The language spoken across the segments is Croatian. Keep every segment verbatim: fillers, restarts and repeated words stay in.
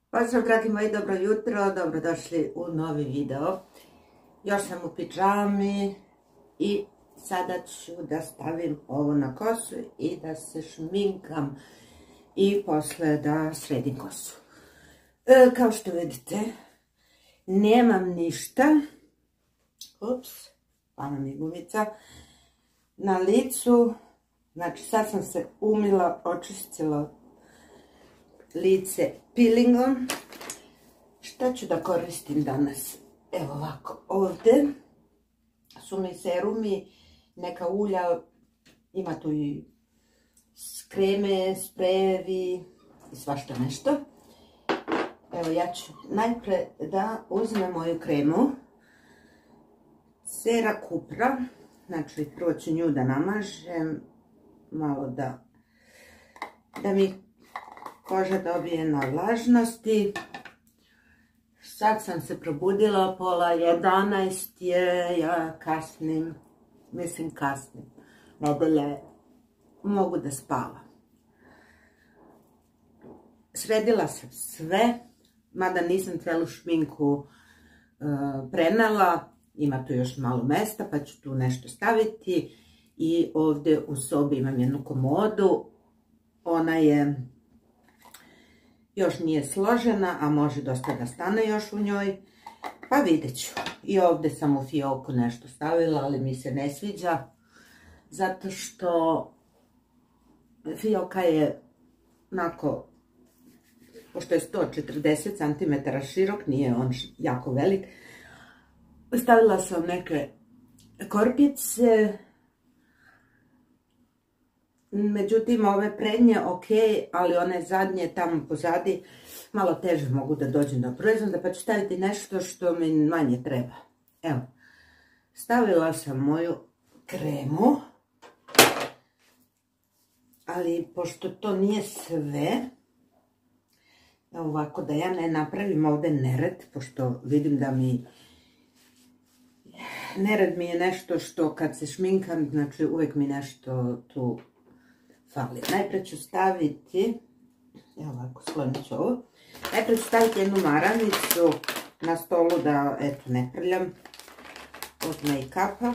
Pozdrav dragi moji, dobro jutro, dobrodošli u novi video. Još sam u pidžami i sada ću da stavim ovo na kosu i da se šminkam i posle da sredim kosu. E, kao što vidite, nemam ništa. Ups, pala mi gumica. Na licu, znači sad sam se umila, očistila lice peelingom. Šta ću da koristim danas? Evo ovako, ovdje su mi serumi, neka ulja, ima tu i kreme, sprejevi i svašta nešto. Evo ja ću najpre da uzmem moju kremu Cera Cupra, znači prvo ću nju da namažem, malo da, da mi koža dobije na vlažnosti. Sad sam se probudila, pola jedanaest je, ja kasnim, mislim kasnim, nedelje, mogu da spavam. Sredila sam sve, mada nisam celu šminku uh, prenela, ima tu još malo mesta pa ću tu nešto staviti. I ovdje u sobi imam jednu komodu, ona je još nije složena, a može dosta da stane još u njoj, pa vidjet ću. I ovdje sam u fioku nešto stavila, ali mi se ne sviđa, zato što fioka je onako, pošto je sto četrdeset centimetara širok, nije on jako velik. Stavila sam neke korpice, međutim ove prednje ok, ali one zadnje tamo pozadi malo teže mogu da dođem do proizvoda, pa ću staviti nešto što mi manje treba. Evo, stavila sam moju kremu, ali pošto to nije sve, evo ovako da ja ne napravim ovdje nered, pošto vidim da mi nered mi je nešto što kad se šminkam, znači uvijek mi nešto tu fali. Najprije ću staviti, evo ovako, sklonit ću ovo. Najprije ću staviti jednu maramicu na stolu da, eto, ne prljam od make-upa.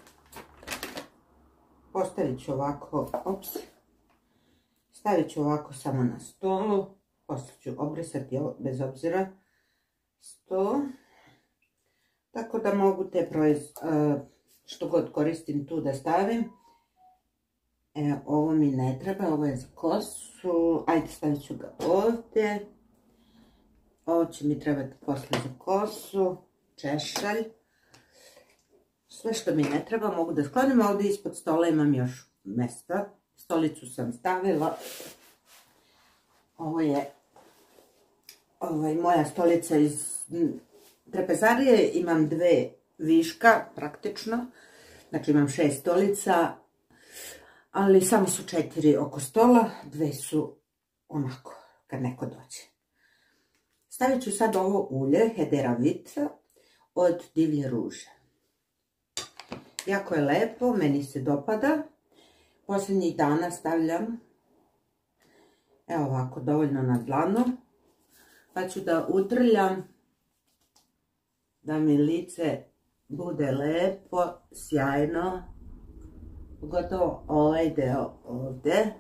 Postavit ću ovako, ops, stavit ću ovako samo na stolu, posle ću obrisati ovo bez obzira sto. Tako da mogu te proizvode, što god koristim tu da stavim. E, ovo mi ne treba, ovo je za kosu, ajde stavit ću ga ovdje. Ovo će mi trebati posle za kosu, češalj. Sve što mi ne treba mogu da sklonim, ovdje ispod stola imam još mesta. Stolicu sam stavila. Ovo je ovaj, moja stolica iz trpezarije, imam dve viška praktično, znači imam šest stolica, ali samo su četiri oko stola, dve su onako kad neko dođe. Stavit ću sad ovo ulje Hedera Vitra od Divlje ruže. Jako je lepo, meni se dopada. Posljednjih dana stavljam, evo ovako, dovoljno na dlanu, pa ću da utrljam da mi lice bude lepo, sjajno, pogotovo ovaj deo ovdje.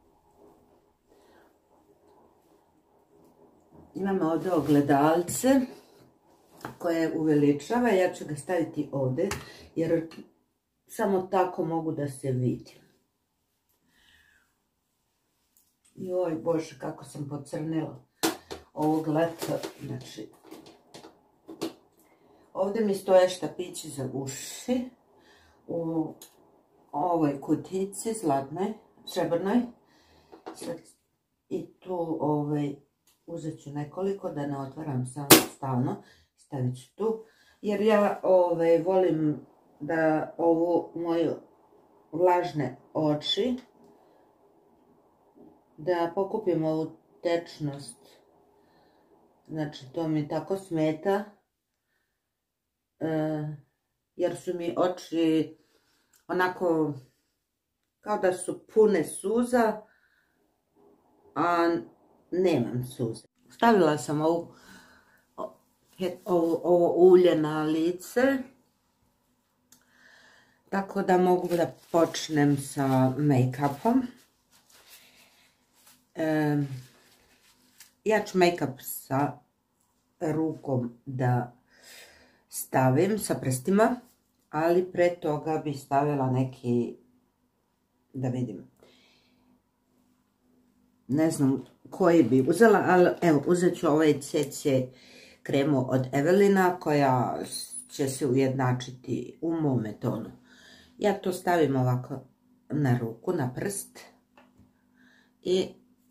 Imam ovdje ogledalce koje uveličava, ja ću ga staviti ovdje jer samo tako mogu da se vidim. Joj bože, kako sam pocrnila ovog leta, znači ovdje mi stoje štapići za uši u ovoj kutici zlatnoj, srebrnoj. I tu ovaj, uzet ću nekoliko da ne otvaram samo stalno, stavit ću tu. Jer ja ovaj, volim da ovu moju vlažne oči, da pokupim ovu tečnost. Znači to mi tako smeta. Jer su mi oči onako kao da su pune suza, a nemam suze. Stavila sam ovu, ovo, ovo ulje na lice. Tako da mogu da počnem sa make-upom. E, ja ću make-up sa rukom da stavim, sa prstima, ali pre toga bi stavila neki, da vidim, ne znam koji bi uzela, ali evo, uzet ću ovaj C C kremu od Evelina koja će se ujednačiti u mome tonu. Ja to stavim ovako na ruku, na prst i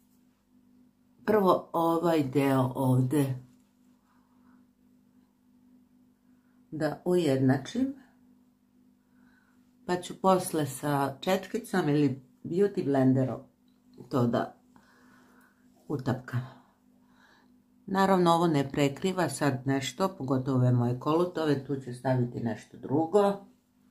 prvo ovaj deo ovde da ujednačim, pa ću posle sa četkicom ili beauty blenderom to da utapkam. Naravno ovo ne prekriva sad nešto, pogotovo ove moje kolutove, tu ću staviti nešto drugo.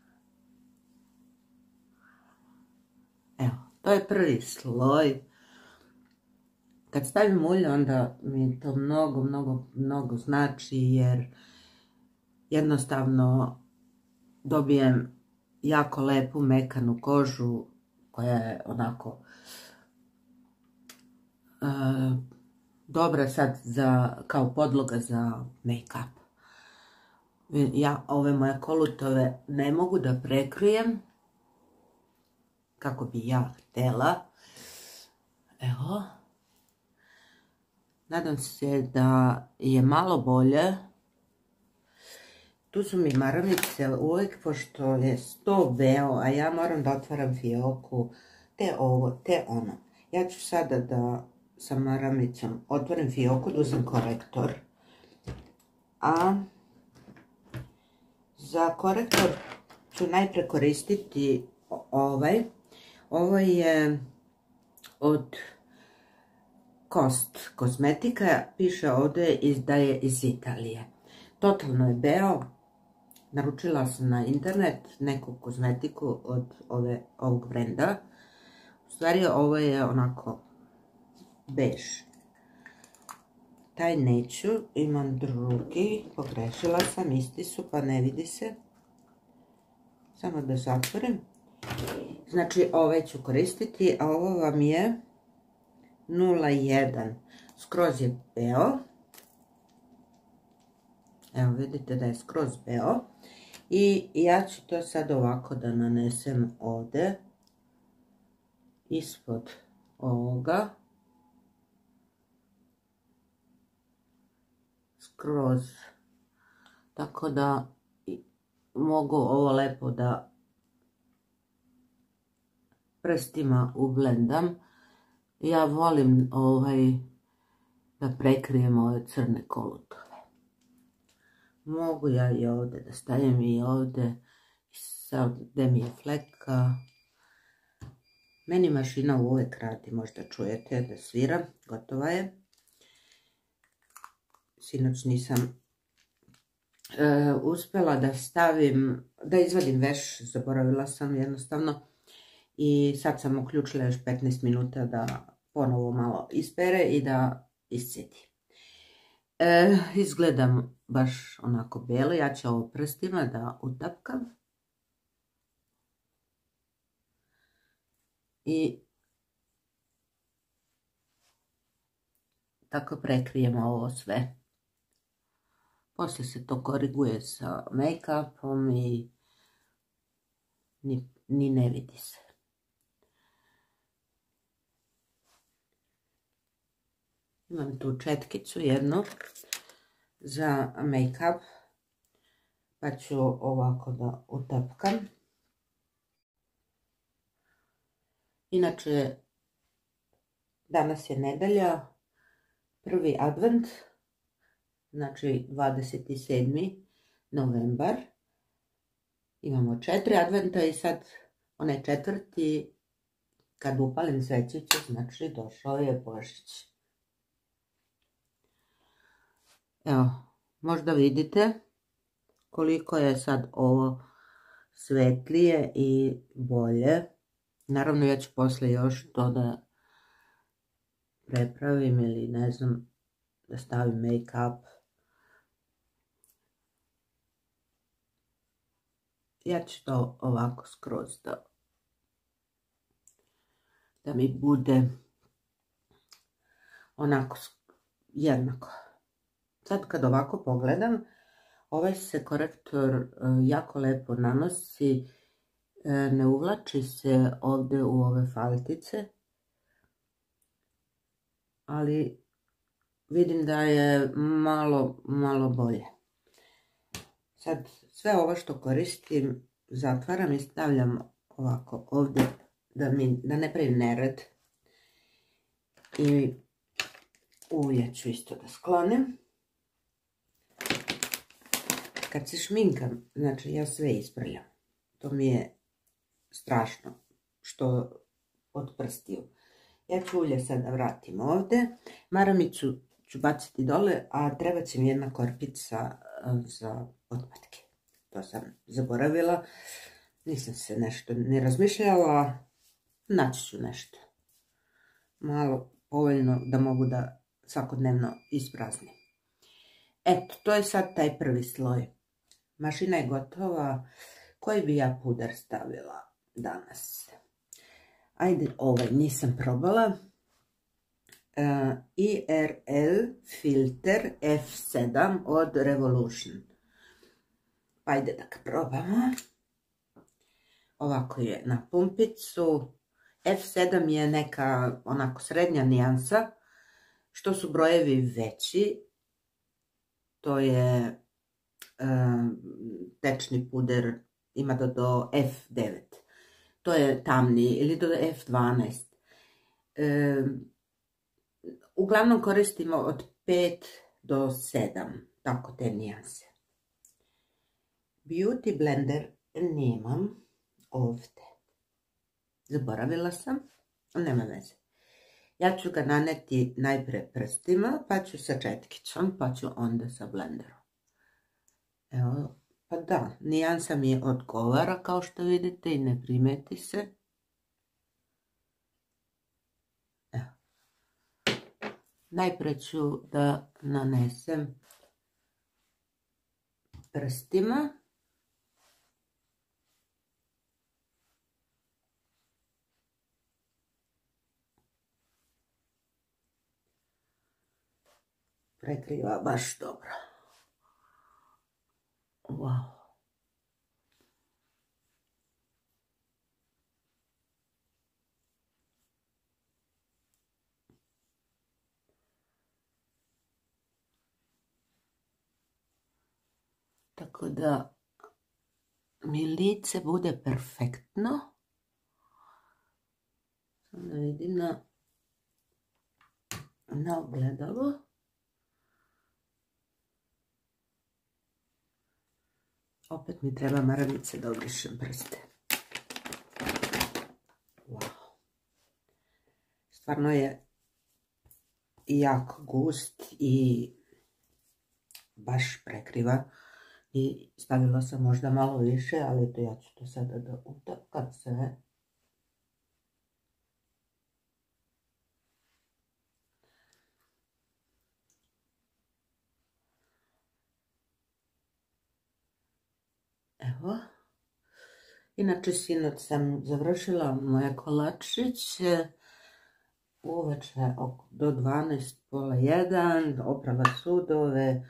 Evo, to je prvi sloj. Kad stavim ulje, onda mi to mnogo, mnogo, mnogo znači, jer jednostavno dobijem jako lepu mekanu kožu koja je onako uh, dobra sad za, kao podloga za make-up. Ja ove moje kolutove ne mogu da prekrijem kako bi ja htjela. Evo. Nadam se da je malo bolje. Tu su mi maramice uvijek, pošto je sto veo, a ja moram da otvaram fioku, te ovo, te ono. Ja ću sada da sa maramicom otvorim fioku, da uzem korektor. A za korektor ću najpre koristiti ovaj. Ovo je od Cost Kozmetika, piše ovdje da je iz Italije. Totalno je beo. Naručila sam na internet neku kozmetiku od ove, ovog brenda. U stvari ovo je onako bež. Taj neću, imam drugi, pogrešila sam, isti su pa ne vidi se. Samo da zatvorim. Znači ovaj ću koristiti, a ovo vam je nula jedan. Skroz je beo. Evo vidite da je skroz beo. I ja ću to sad ovako da nanesem ovdje. Ispod ovoga. Skroz. Tako da mogu ovo lepo da prstima ublendam. Ja volim ovaj da prekrijem ove crne kolutove. Mogu ja i ovdje da stavim i ovdje sad gdje mi je fleka. Meni mašina uvijek radi, možda čujete da svira, gotova je. Sinoć nisam e, uspjela da stavim, da izvadim veš, zaboravila sam jednostavno. I sad sam uključila još petnaest minuta da ponovo malo ispere i da iscedi. E, izgledam baš onako bijelo, ja ću ovo prstima da utapkam. I tako prekrijemo ovo sve. Poslije se to koriguje sa make-upom i ni, ni ne vidi se. Imam tu četkicu jednu za make-up, pa ću ovako da utapkam. Inače, danas je nedelja, prvi advent, znači dvadeset sedmi novembar. Imamo četiri adventa i sad onaj četvrti, kad upalim svećicu, znači došao je Božić. Evo, možda vidite koliko je sad ovo svetlije i bolje. Naravno ja ću posle još to da prepravim ili ne znam, da stavim make-up. Ja ću to ovako skroz da, da mi bude onako jednako. Sad kad ovako pogledam, ovaj se korektor jako lepo nanosi, ne uvlači se ovdje u ove faltice, ali vidim da je malo, malo bolje. Sad sve ovo što koristim zatvaram i stavljam ovako ovdje da, mi, da ne pravim nered. I ulje ću isto da sklonim. Kad se šminkam, znači ja sve isprljam. To mi je strašno što od prstiju. Ja ću ulje sad da vratim ovdje. Maramicu ću baciti dole, a treba će mi jedna korpica za otpatke. To sam zaboravila. Nisam se nešto ne razmišljala. Naći ću nešto malo povoljno da mogu da svakodnevno ispraznim. Eto, to je sad taj prvi sloj. Mašina je gotova. Koji bi ja puder stavila danas? Ajde, ovaj nisam probala. Uh, I R L filter F sedam od Revolution. Ajde da ga probamo. Ovako je na pumpicu. F sedam je neka onako srednja nijansa. Što su brojevi veći, to je um, tečni puder, ima do, do F devet. To je tamni ili do F dvanaest. Um, uglavnom koristimo od pet do sedam, tako te nijanse. Beauty blender nemam ovdje. Zaboravila sam, nema veze. Ja ću ga naneti najpre prstima, pa ću sa četkicom, pa ću onda sa blenderom. Evo, pa da, nijansa mi je odgovara, kao što vidite, i ne primeti se. Evo. Najpre ću da nanesem prstima. Prekriva baš dobro. Wow. Tako da mi lice bude perfektno. Sada vidim na, na ogledalo. Opet mi treba maramice da obrišem prste. Wow. Stvarno je jako gust i baš prekriva. I stavila sam možda malo više, ali to ja ću to sada da utapkam sve. Evo. Inače, sinoć sam završila moje kolačiće. Uveče do dvanaest, pola jedan, oprala sudove.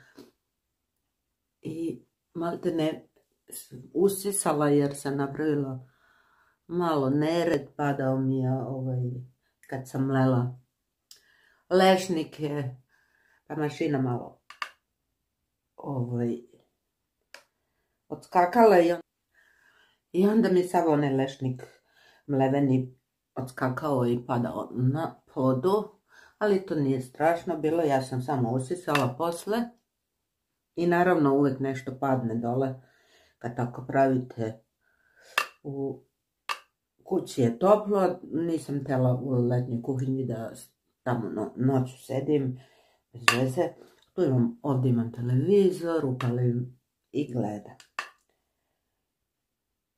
I malte ne usisala jer sam napravila malo nered. Padao mi je ovaj, kad sam mlela lešnike. Pa mašina malo ovaj, odskakala i, on, i onda mi sav onaj lešnik mleveni odskakao i padao na podu, ali to nije strašno bilo, ja sam samo usisala posle i naravno uvijek nešto padne dole kad tako pravite. U kući je toplo, nisam htjela u letnjoj kuhinji da tamo no, noću sedim bez veze. Tu imam, ovdje imam televizor, upalim i gledam.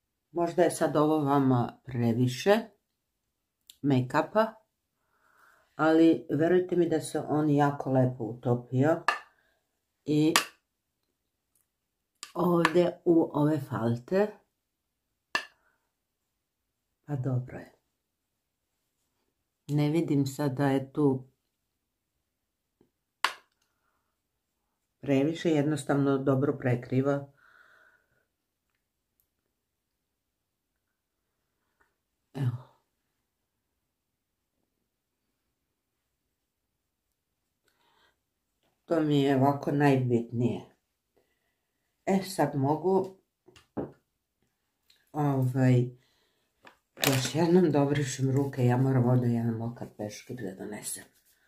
Možda je sad ovo vama previše make-upa, ali verujte mi da se on jako lepo utopio i ovdje u ove falte, pa dobro je. Ne vidim sad da je tu previše, jednostavno dobro prekriva. Evo. To mi je ovako najbitnije. E sad mogu ovaj, još jednom da obrišem ruke. Ja moram ovdje jedan mokar peškir da donesem.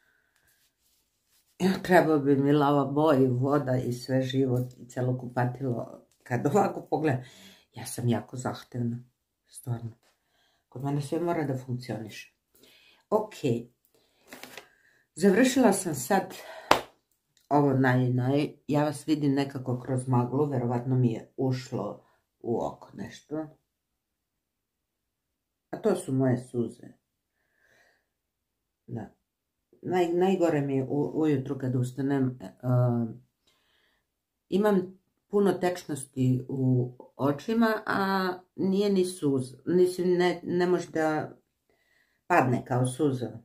Ja, trebao bi mi lava boj, voda i sve živo i celo kupatilo. Kad ovako pogledam, ja sam jako zahtevna, stvarno. Kod mene sve mora da funkcioniše. Ok, završila sam sad ovo naj, naj. Ja vas vidim nekako kroz maglu, verovatno mi je ušlo u oko nešto. A to su moje suze. Da. Naj, najgore mi je u, ujutru kad ustanem. Uh, imam puno tečnosti u očima, a nije ni suza. Mislim, ne, ne može da padne kao suza.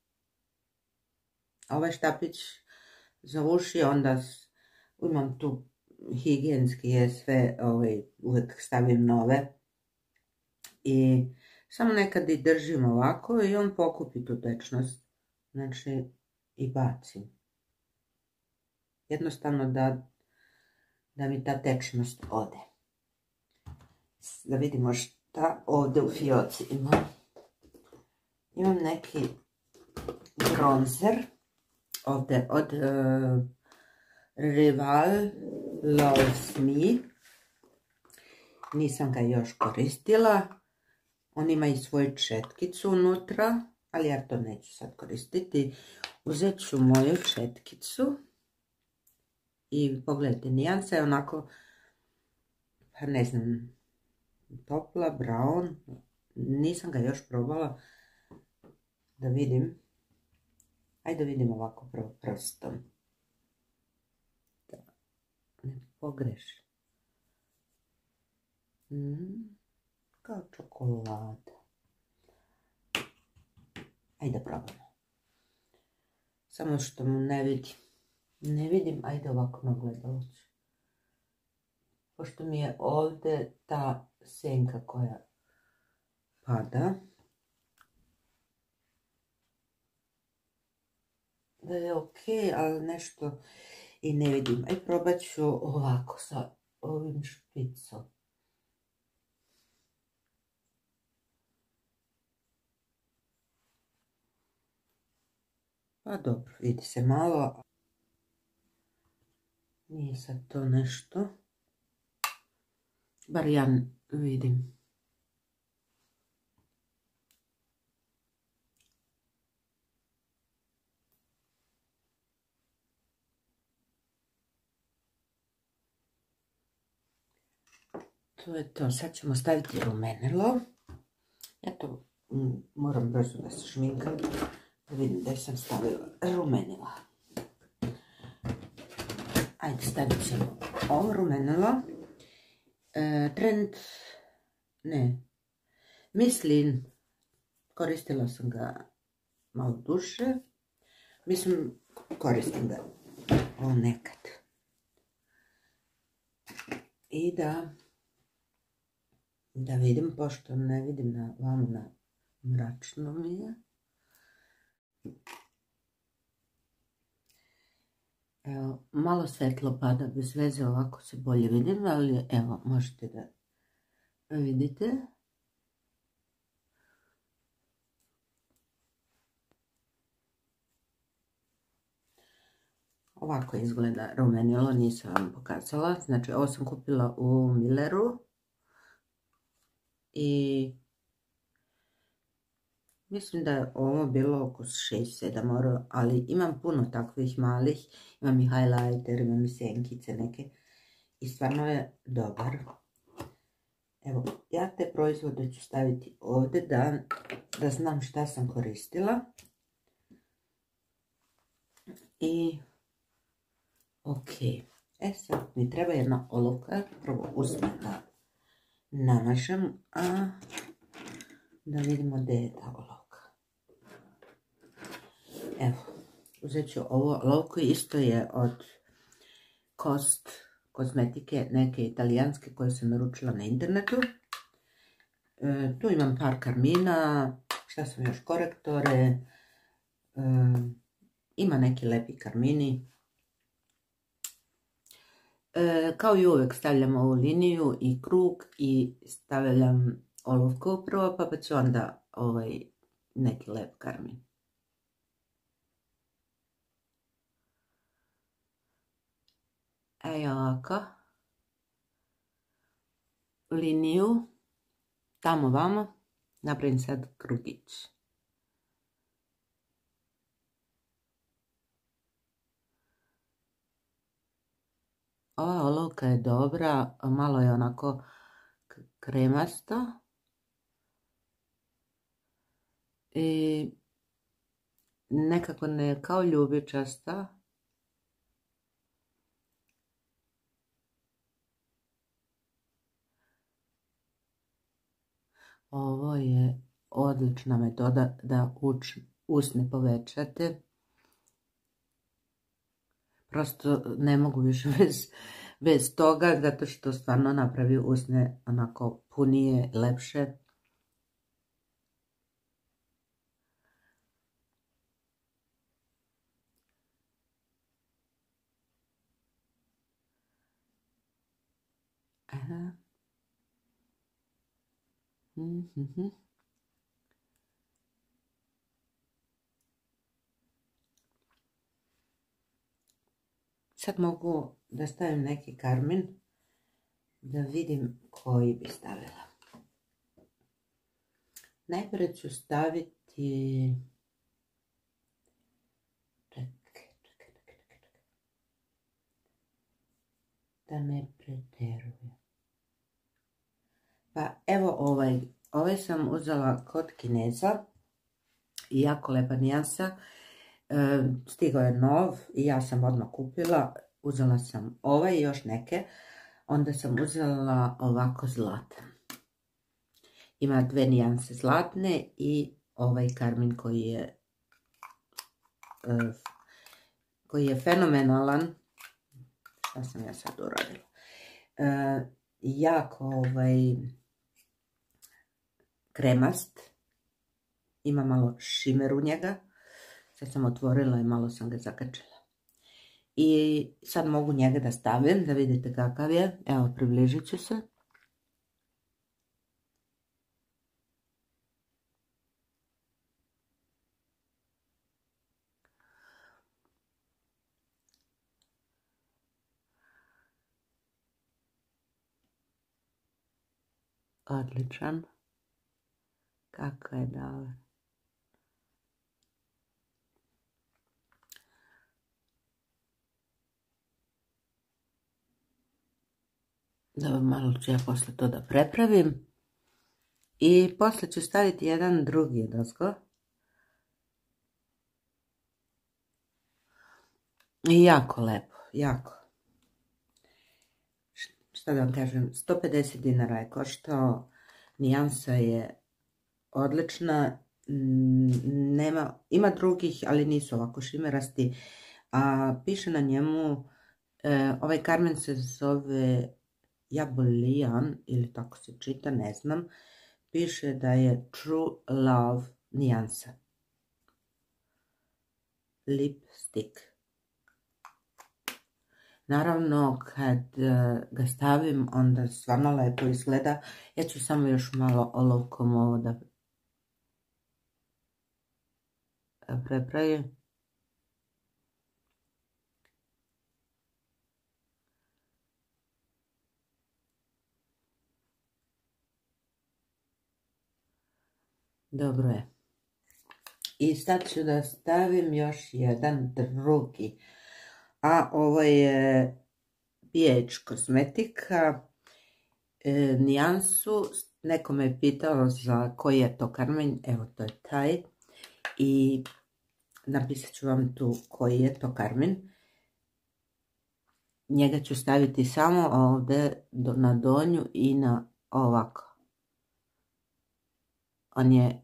Ovaj štapić za uši, onda imam tu higijenski je sve, ovaj, uvek stavim nove. I samo nekad i držim ovako i on pokupi tu tečnost. Znači, i bacim. Jednostavno da, da mi ta tečnost ode. Da vidimo šta ovdje u fioci imam. Imam neki bronzer. Ovdje od uh, Rival Loves Me. Nisam ga još koristila. On ima i svoju četkicu unutra. Ali ja to neću sad koristiti. Uzet ću moju četkicu. I pogledajte, nijansa je onako, pa ne znam, topla, brown. Nisam ga još probala. Da vidim. Ajde da vidim ovako prvo prstom. Da ne pogrešim. Mm, kao čokolada. Ajde da probamo. Samo što mu ne vidim. Ne vidim, ajde ovako na gledalo ću. Pošto mi je ovdje ta senka koja pada. Da je ok, ali nešto i ne vidim. Aj probat ću ovako sa ovim špicom. Pa dobro, vidi se malo. Nije sad to nešto. Bar ja vidim. To je to. Sad ćemo staviti rumenilo. Ja to moram brzo da se šminkam. Da vidim da sam stavila rumenila. Ajde, stavit ćemo ovo rumenilo. E, trend, ne, mislim, koristila sam ga malo duže. Mislim, koristim ga ovo nekad. I da, da vidim, pošto ne vidim na vama na mračno mi je. Evo, malo svetlo pada, bez veze, ovako se bolje vidim, ali evo, možete da vidite. Ovako izgleda rumenilo, nisam vam pokazala. Znači, ovo sam kupila u Milleru. I mislim da je ovo bilo oko šest sedam eura, ali imam puno takvih malih. Imam i highlighter, imam i senkice neke. I stvarno je dobar. Evo, ja te proizvode ću staviti ovdje da, da znam šta sam koristila. I ok. E sad mi treba jedna olovka. Prvo usme da namažem, a da vidimo gdje je ta olovka. Evo, uzet ću ovu olovku, isto je od Kost kozmetike, neke italijanske koje sam naručila na internetu. E, tu imam par karmina, šta sam još, korektore, e, ima neki lepi karmini. E, kao i uvijek stavljam ovu liniju i krug i stavljam olovku prvo, pa ću onda ovaj neki lep karmin. E ovako, liniju, tamo vamo, napravim sad krugić. Ova olovka je dobra, malo je onako kremasta. I nekako ne kao ljubičasta. Ovo je odlična metoda da uč, usne povećate. Prosto ne mogu više bez, bez toga, zato što stvarno napravi usne onako punije, lepše. Aha. Mm-hmm. Sad mogu da stavim neki karmin, da vidim koji bi stavila. Najprije ću staviti... Čekaj, čekaj, čekaj, čekaj. Da ne preterujem. Pa evo ovaj, ovaj sam uzela kod Kineza, jako lepa nijansa, e, stigao je nov i ja sam odmah kupila, uzela sam ovaj i još neke, onda sam uzela ovako zlatan. Ima dve nijanse zlatne i ovaj karmin koji je, e, koji je fenomenalan. Šta sam ja sad uradila? E, jako ovaj kremast, ima malo šimer u njega, sad sam otvorila i malo sam ga zakačila. I sad mogu njega da stavim, da vidite kakav je, evo približit ću se. Odličan. Kako je dobar. Dobro, malo ću ja posle to da prepravim. I posle ću staviti jedan drugi odozgo. I jako lepo, jako. Šta da vam kažem, sto pedeset dinara je koštao, nijansa je odlična, nema, ima drugih, ali nisu ovako šimerasti, a piše na njemu, e, ovaj karmen se zove Jabolian, ili tako se čita, ne znam, piše da je True Love nijansa. Lipstick. Naravno, kad ga stavim, onda stvarno lepo izgleda. Ja ću samo još malo olovkom ovo da prepravim. Dobro je. I sad ću da stavim još jedan drugi. A ovo je B H kozmetika, e, nijansu, neko me je pitao za koji je to karmen, evo to je taj. I napisat ću vam tu koji je to karmin. Njega ću staviti samo ovdje na donju i na ovako. On je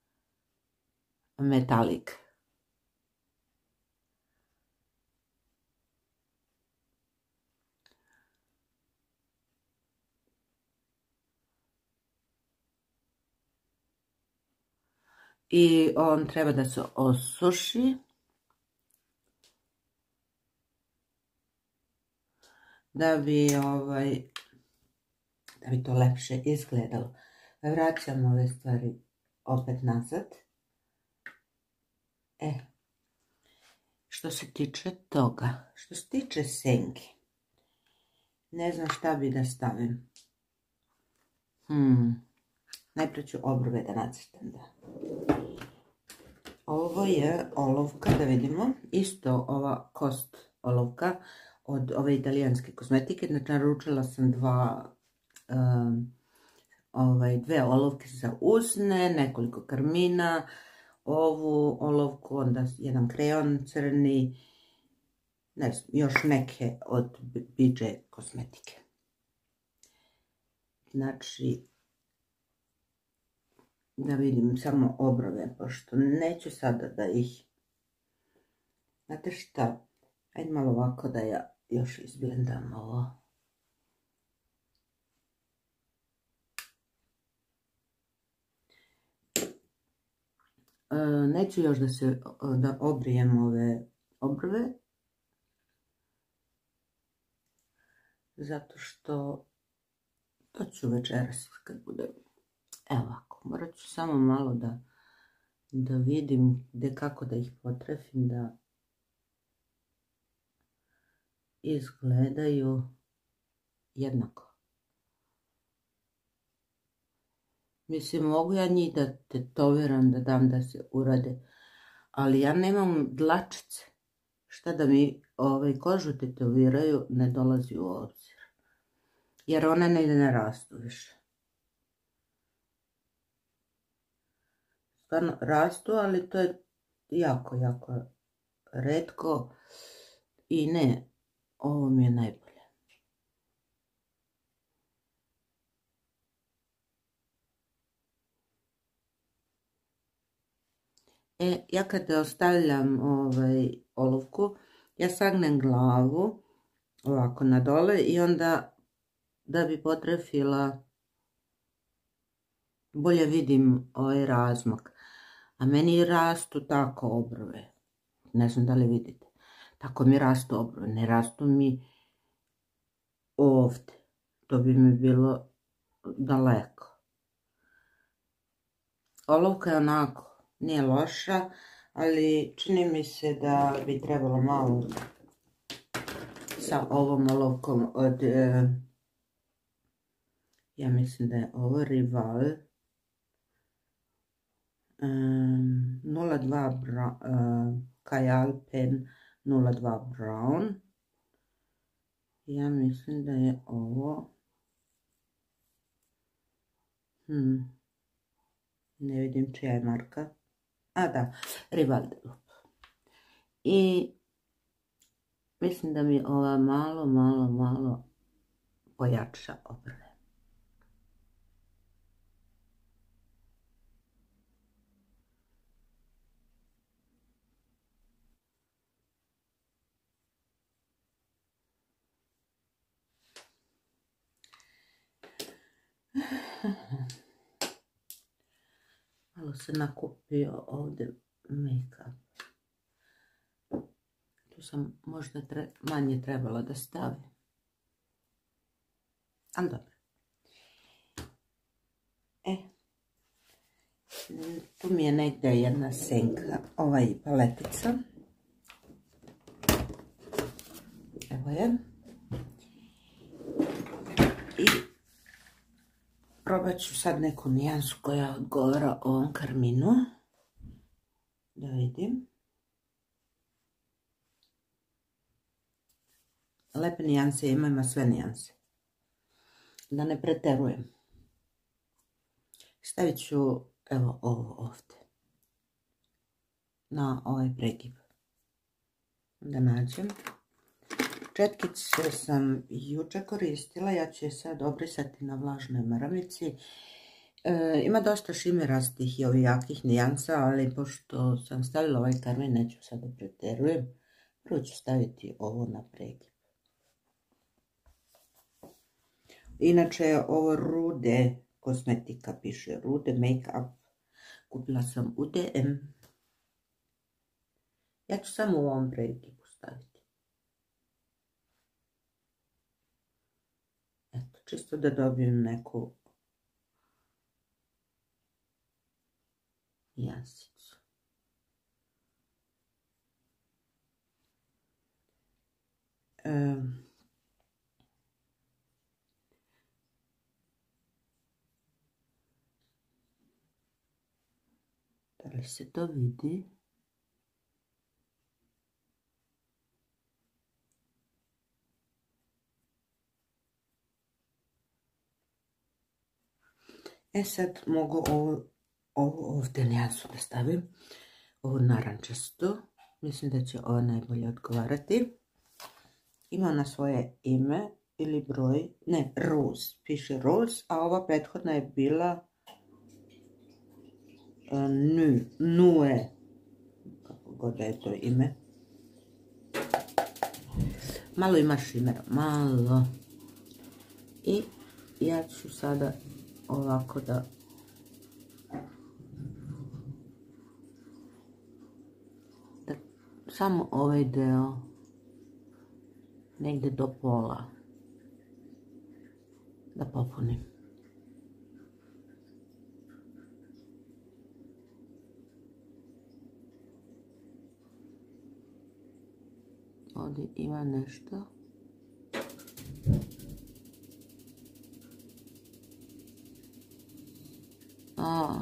metalik. I on treba da se osuši. Da bi, ovaj, da bi to lepše izgledalo. Vraćam ove stvari opet nazad. E, što se tiče toga, što se tiče senki, ne znam šta bi da stavim. Hmm, najprije ću obrve da nacrtam, da. Ovo je olovka, da vidimo, isto ova kost olovka od ove italijanske kozmetike. Znači, naručila sam dva, um, ovaj, dve olovke za usne, nekoliko karmina, ovu olovku, onda jedan kreon crni, ne znam, još neke od B J kozmetike. Znači, da vidim samo obrove, pošto neću sada da ih... Znate šta? Ajde malo ovako da ja još izblendam ovo. E, neću još da se da obrijem ove obrve. Zato što to ću večeras kad bude. Evo ovako, morat ću samo malo da, da vidim gde kako da ih potrefim da izgledaju jednako. Mislim, mogu ja njih da tetoviram, da dam da se urade, ali ja nemam dlačice. Šta da mi ovaj, kožu tetoviraju ne dolazi u obzir. Jer one ne, ne rastu više. Stvarno rastu, ali to je jako, jako retko i ne, ovo mi je najbolje. E, ja kada ostavljam ovaj, olovku, ja sagnem glavu ovako na dole i onda da bi potrefila, bolje vidim ovaj razmak. A meni rastu tako obrve. Ne znam da li vidite. Tako mi rastu obrve. Ne rastu mi ovdje. To bi mi bilo daleko. Olovka je onako, nije loša, ali čini mi se da bi trebalo malo sa ovom olovkom od, eh, ja mislim da je ovo Rival, um, nula dva uh, Kajal Pen nula dva Brown. Ja mislim da je ovo, hmm, ne vidim čija je marka, a da, Rival de Lup. I mislim da mi ova malo, malo, malo pojača obrve. Malo se nakupio ovdje make-up. Tu sam možda tre, manje trebala da stavim. Ali dobro. E, tu mi je negdje jedna senka, ovaj paletica. Evo je. I probat ću sad neku nijansu koja odgovara ovom karminu. Da vidim. Lepe nijanse ima, ima sve nijanse. Da ne preterujem. Stavit ću, evo ovo ovdje. na ovaj pregib. Da nađem. Četkice sam juče koristila, ja ću je sad obrisati na vlažnoj maramici. E, ima dosta šimerastih i ovih jakih nijansa, ali pošto sam stavila ovaj karmin, neću sad da preterujem. Prvo ću staviti ovo na pregib. Inače je ovo Rude kosmetika, piše Rude Make-up. Kupila sam u D M. Ja ću samo u ovom pregibu staviti. Eto, čisto da dobijem neku nijansicu. Um, Da li se to vidi? E sad mogu ovo, ovo ovdje nijansu da stavim. Ovo narančasto. Mislim da će ovo najbolje odgovarati. Ima na svoje ime ili broj. Ne, Rose. Piše Rose, a ova prethodna je bila Nu, Nue, kako god da je to ime. Malo ima šimera, malo. I ja ću sada ovako da da samo ovaj deo negdje do pola da popunim. Ovdje ima nešto. A,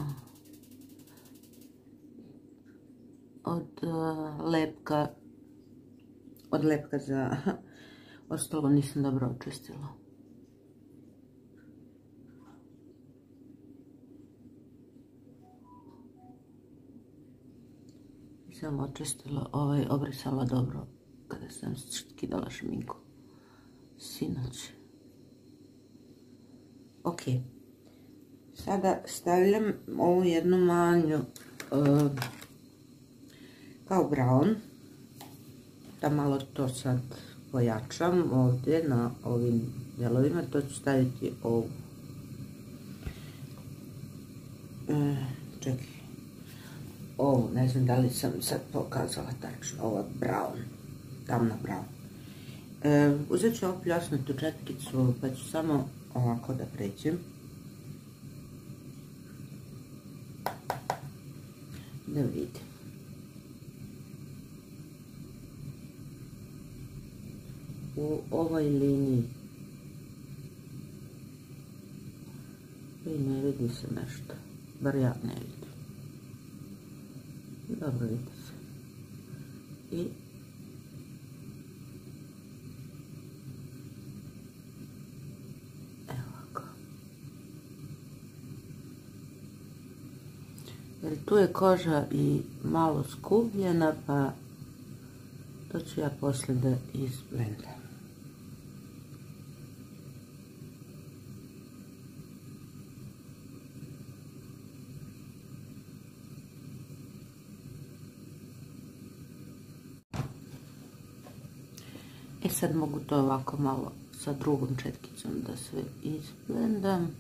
od uh, lepka, od lepka za ostalo nisam dobro očistila. Nisam očistila, ovaj obrisala dobro kada sam skidala šminku sinoć. Ok. Sada stavljam ovu jednu manju uh, kao brown. Da malo to sad pojačam ovdje na ovim dijelovima. To ću staviti ovu. Uh, čekaj. Ovu, ne znam da li sam sad pokazala tačno. Ovo brown. Tamna brown. E, uzet ću ovu pljosnutu četkicu pa ću samo ovako da pređem. Da vidim. U ovoj liniji i ne vidi se nešto. Bar ja ne vidim. Dobro vidi se. I jer tu je koža i malo skubljena, pa to ću ja poslije da izblendam. E sad mogu to ovako malo sa drugom četkicom da sve izblendam.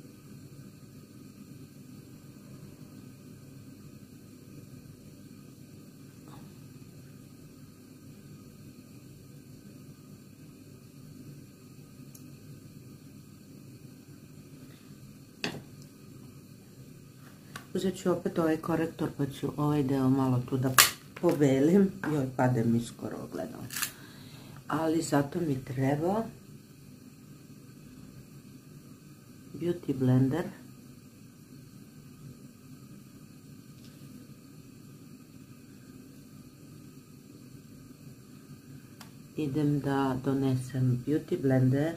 Uzet ću opet ovaj korektor pa ću ovaj deo malo tu da pobelim. Joj, pade mi skoro ogledalo. Ali zato mi treba Beauty Blender. Idem da donesem Beauty Blender.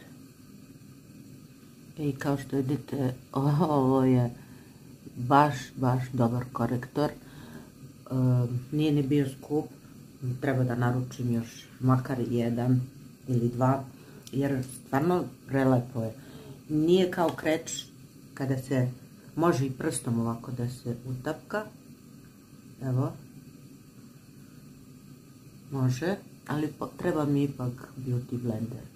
I kao što vidite, ovo je baš, baš dobar korektor. Uh, nije ni bio skup, treba da naručim još makar jedan ili dva, jer stvarno prelepo je. Nije kao kreč kada se može i prstom ovako da se utapka, evo, može, ali treba mi ipak beauty blender.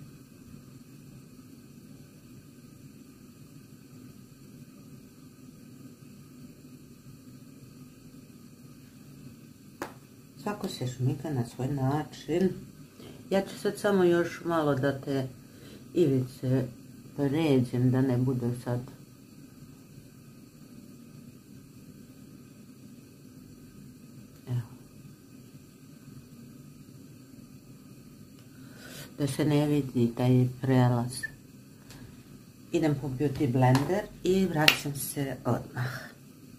Svako se šmika na svoj način. Ja ću sad samo još malo da te ivice pređem, da ne bude sad evo, da se ne vidi taj prelaz. Idem po beauty blender i vraćam se odmah.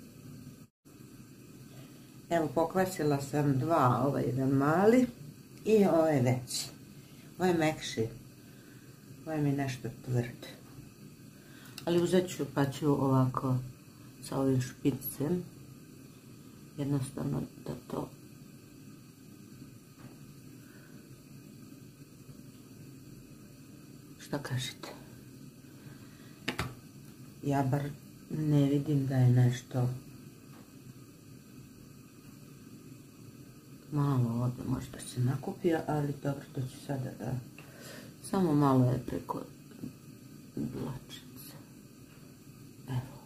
Evo, pokvasila sam dva, ovaj jedan mali i ovaj veći. Ovaj je mekši, ovaj mi je nešto tvrd. Ali uzet ću pa ću ovako sa ovim špicem jednostavno da to šta kažete? Ja bar ne vidim da je nešto malo ovdje možda se nakupio, ali dobro, to ću sada da samo malo je preko dlačice. Evo.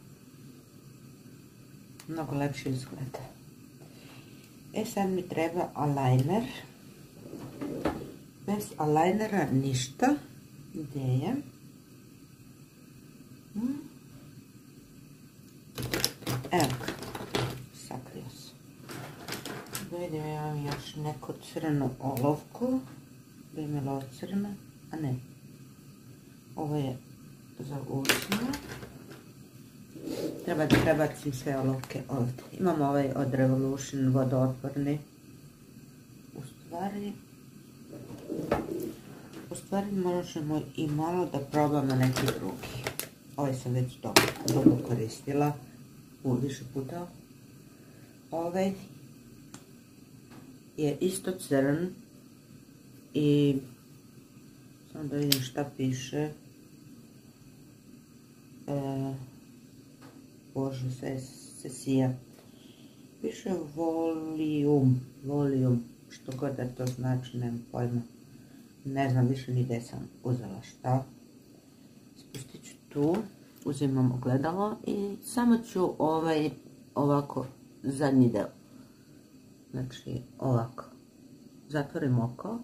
Mnogo lepše izgleda. E sad mi treba eyeliner. Bez eyelinera ništa. Gdje je? Evo ga. Sakrio se. Da vidim, imam još neku crnu olovku. Da je imala ovo crna. A ne. Ovo je za usne. Treba da prebacim sve olovke ovdje. Imam ovaj od Revolution vodootporni. U stvari... U stvari možemo i malo da probamo neki drugi. Ovaj sam već dobro koristila. U više puta. Ovaj je isto crn. I samo da vidim šta piše. E, Bože, sve se sija. Piše Volume. Volume. Što god da to znači, nemam pojma. Ne znam više ni gdje sam uzela šta. Spustit ću tu. Uzimam ogledalo i samo ću ovaj ovako zadnji deo. Znači ovako. Zatvorim oko.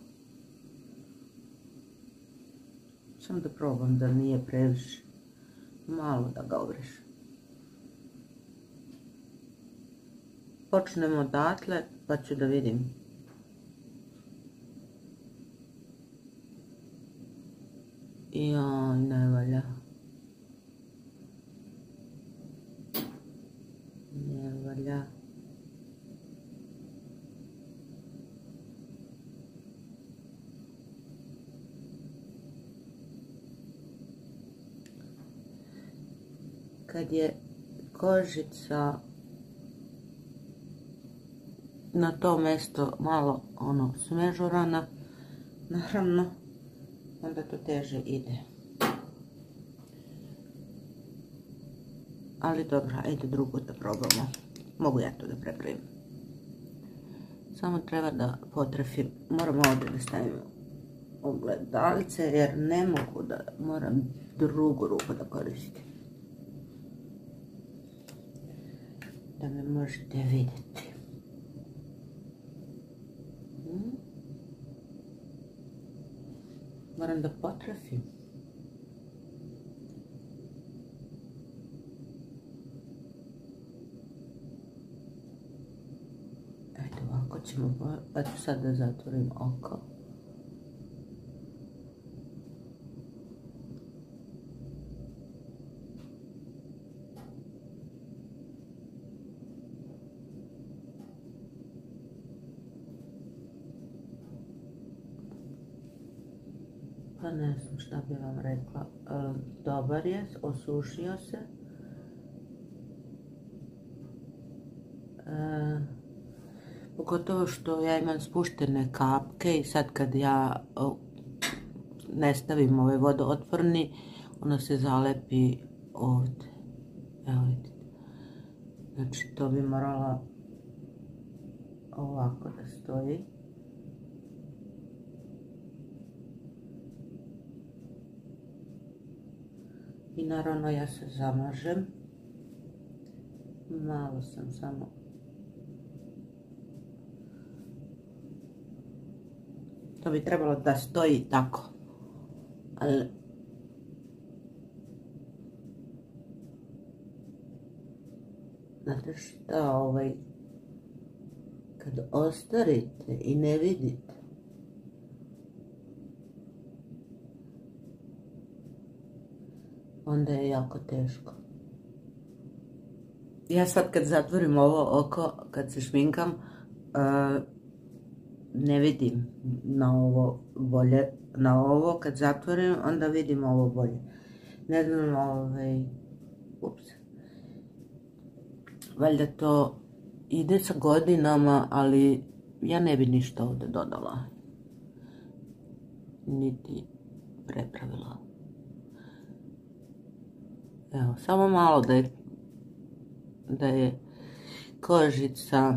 Samo da probam da nije previše. Malo da ga obrišem. Počnemo odatle pa ću da vidim. Joj, ne valja. Ne valja. Kad je kožica na to mjesto malo ono smežurana, naravno, onda to teže ide. Ali dobro, ajde drugo da probamo. Mogu ja to da prepravim. Samo treba da potrefim. Moram ovdje da stavim ogledalce jer ne mogu da, moram drugu ruku da koristim. Da me možete vidjeti. Moram da potrefim. Ajde, ovako ćemo, pa ću sad da zatvorim oko. Pa ne znam šta bi vam rekla. E, dobar je, osušio se. E, Pogotovo što ja imam spuštene kapke i sad kad ja ne stavim ovaj vodootporni, ono se zalepi ovdje. Evo vidite. Znači to bi morala ovako da stoji. I naravno ja se zamažem. Malo sam samo. To bi trebalo da stoji tako. Ali znate šta, ovaj, kad ostarite i ne vidite, onda je jako teško. Ja sad kad zatvorim ovo oko, kad se šminkam, uh, ne vidim na ovo bolje. Na ovo kad zatvorim, onda vidim ovo bolje. Ne znam, ovaj, ups. Valjda to ide sa godinama, ali ja ne bi ništa ovdje dodala. Niti prepravila. Evo, samo malo da je, da je kožica,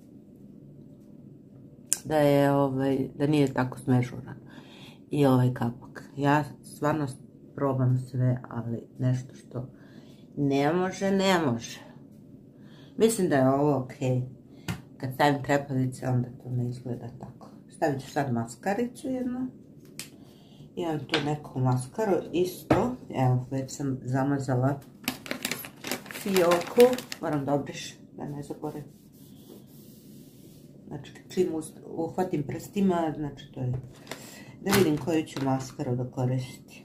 da je, ovaj, da nije tako smežuran. I ovaj kapak. Ja stvarno probam sve, ali nešto što ne može, ne može. Mislim da je ovo ok. Kad stavim trepavice, onda to ne izgleda tako. Stavit ću sad maskaricu jednu. Imam tu neku maskaru, isto. Evo, već sam zamazala fioku. Moram da obrišem, da ne zaboravim. Znači, čim uhvatim prstima, znači to je... Da vidim koju ću maskaru da koristim.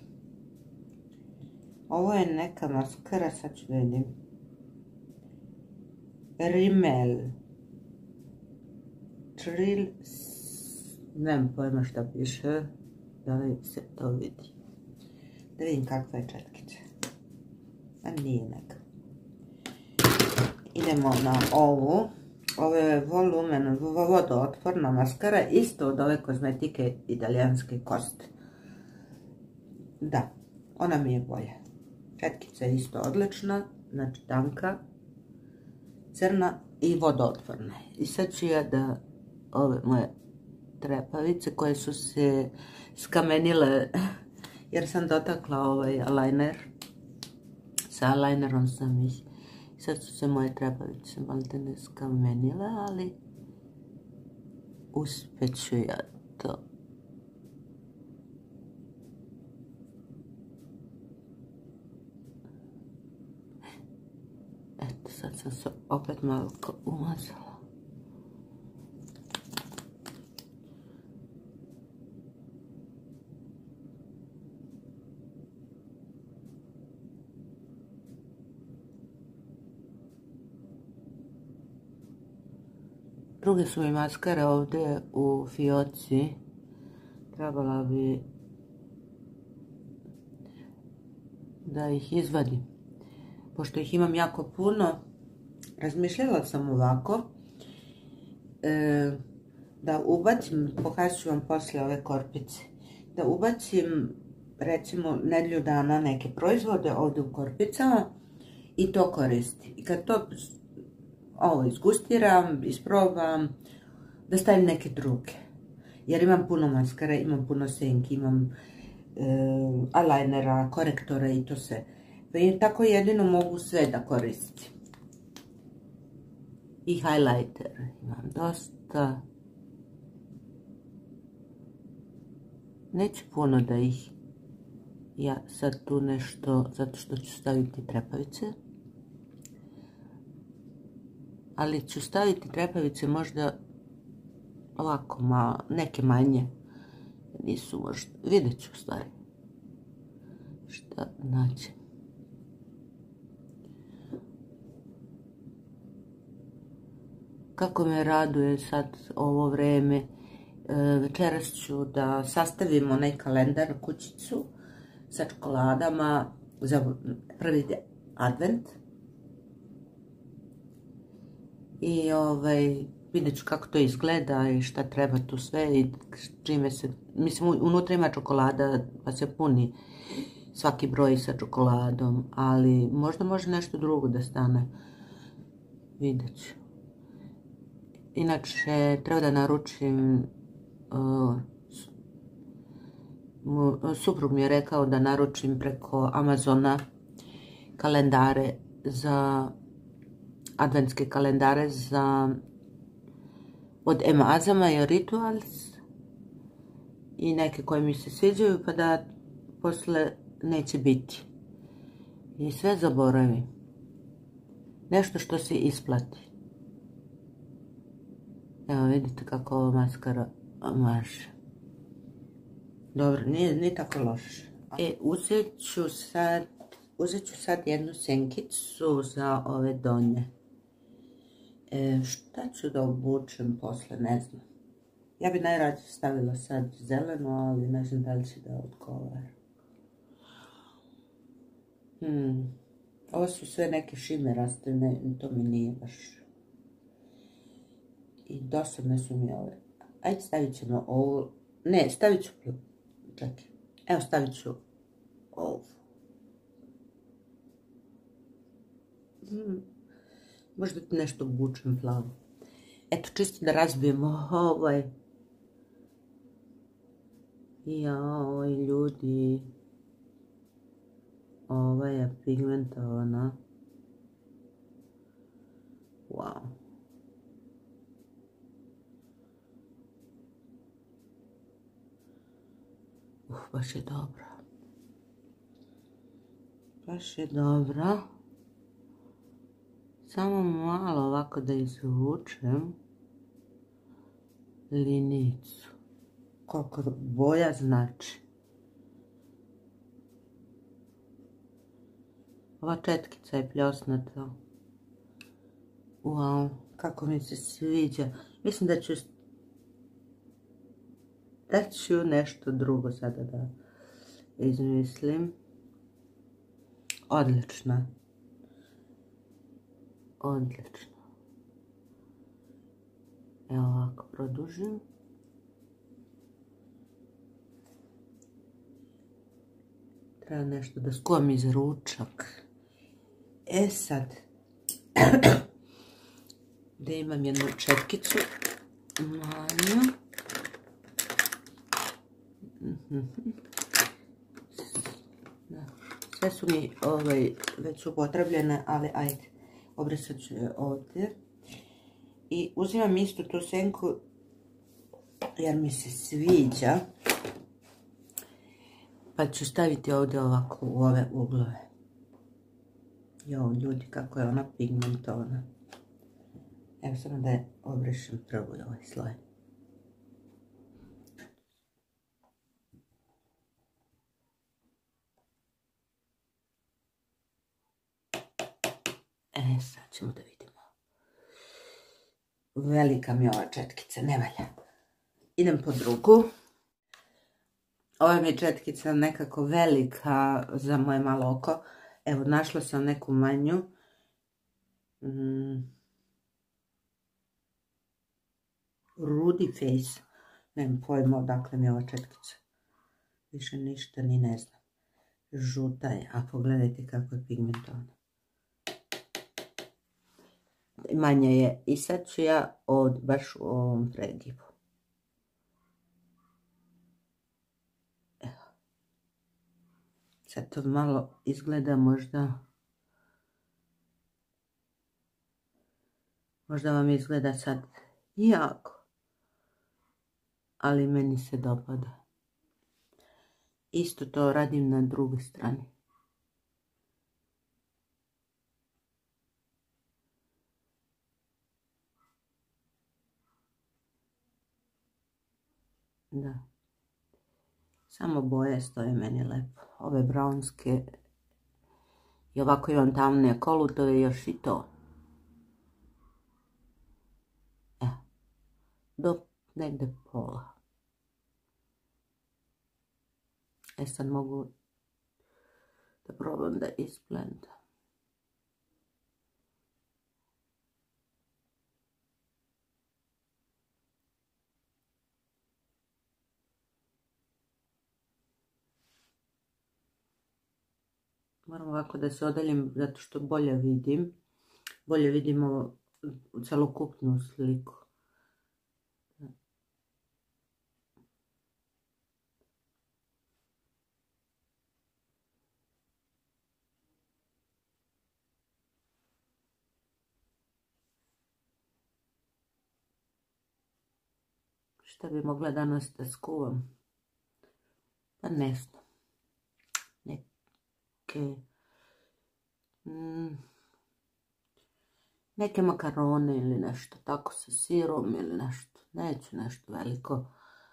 Ovo je neka maskara, sad ću da vidim. Rimmel. Trill. Nemam pojma šta piše. Da li se to vidi. Da vidim kakva je četkica. A nije neka. Idemo na ovu. Ovo je volumen, vodootporna maskara, isto od ove kozmetike italijanske Koste. Da, ona mi je bolja. Četkica je isto odlična, znači tanka, crna i vodootporna. I sad ću ja da ove moje trepavice koje su se skamenile, jer sam dotakla ovaj eyeliner. Sa eyelinerom sam ih... Sad su se moje trepavice malo ne skamenile, ali uspjet ću ja to. Eto, sad sam se opet malo umazala. Druge su mi maskare ovdje u fioci. Trebala bi da ih izvadim. Pošto ih imam jako puno, razmišljala sam ovako. E, da ubacim, pokazat ću vam poslije ove korpice. Da ubacim, recimo, nedjelju dana neke proizvode ovdje u korpicama i to koristim. I kad to... ovo izgustiram, isprobam, da stavim neke druge. Jer imam puno maskara, imam puno senki, imam e, eyelinera, korektora i to sve. Pa i tako jedino mogu sve da koristim. I highlighter imam dosta. Neću puno da ih ja sad tu nešto, zato što ću staviti trepavice. Ali ću staviti trepavice možda ovako malo, neke manje. Nisu možda, vidjet ću u stvari. Šta naći. Kako me raduje sad ovo vreme. Večeras ću da sastavim onaj kalendar, kućicu sa čokoladama za prvi advent. I ovaj, vidjet ću kako to izgleda i šta treba tu sve i čime se, mislim unutra ima čokolada pa se puni svaki broj sa čokoladom, ali možda može nešto drugo da stane, vidjet ću. Inače treba da naručim, uh, suprug mi je rekao da naručim preko Amazona kalendare za, adventske kalendare za od Emazama i Rituals i neke koje mi se sviđaju pa da posle neće biti. I sve zaboravim. Nešto što se isplati. Evo vidite kako ova maskara maže. Dobro, nije, nije tako loše. E, uzet ću sad, uzet ću sad jednu senkicu za ove donje. E, šta ću da obučem posle, ne znam. Ja bi najradije stavila sad zeleno, ali ne znam da li će da odgovara. Hmm. Ovo su sve neke šimeraste, ne, to mi nije baš. I dosadne su mi ove. Ajde stavit ćemo ovu. Ne, stavit ću, čekaj. Evo stavit ću ovu. Hmm. Možda ti nešto obučem plavo. Eto, čisto da razbijemo ovaj. Joj, ljudi. Ova je pigmentovana. Wow. Uf, baš je dobra. Baš je dobra. Samo malo ovako da izvučem linicu. Koliko boja znači. Ova četkica je pljosnata. Wow, kako mi se sviđa. Mislim da ću da ću nešto drugo sada da izmislim. Odlična. Odlično. Evo ovako produžim. Treba nešto da skuvam iz ručak. E sad, da imam jednu četkicu manju. Sve su mi ovaj, već upotrebljene, ali ajde, obrisat ću je ovdje. I uzimam istu tu senku jer mi se sviđa. Pa ću staviti ovdje ovako u ove uglove. Jo, ljudi, kako je ona pigmentovana. Evo samo da je obrišem prvo ovaj sloj. E, sad ćemo da vidimo. Velika mi je ova četkica, ne valja. Idem po drugu. Ova mi je četkica nekako velika za moje malo oko. Evo, našla sam neku manju. Mm. Rudy Face. Nemam pojma odakle mi je ova četkica. Više ništa ni ne znam. Žuta je, a pogledajte kako je pigmentovana. Manja je. I sad ću ja od, baš u ovom pregibu. Evo. Sad to malo izgleda možda... Možda vam izgleda sad jako. Ali meni se dopada. Isto to radim na drugoj strani. Da. Samo boje stoje meni lepo. Ove brownske. I ovako imam tamne kolutove još i to. Evo. Do negde pola. E sad mogu da probam da isblendam. Moram ovako da se odaljim zato što bolje vidim. Bolje vidimo celokupnu sliku. Šta bi mogla danas da skuvam? Pa ne znam. Neke... Mm, neke makarone ili nešto tako sa sirom ili nešto. Neću nešto veliko.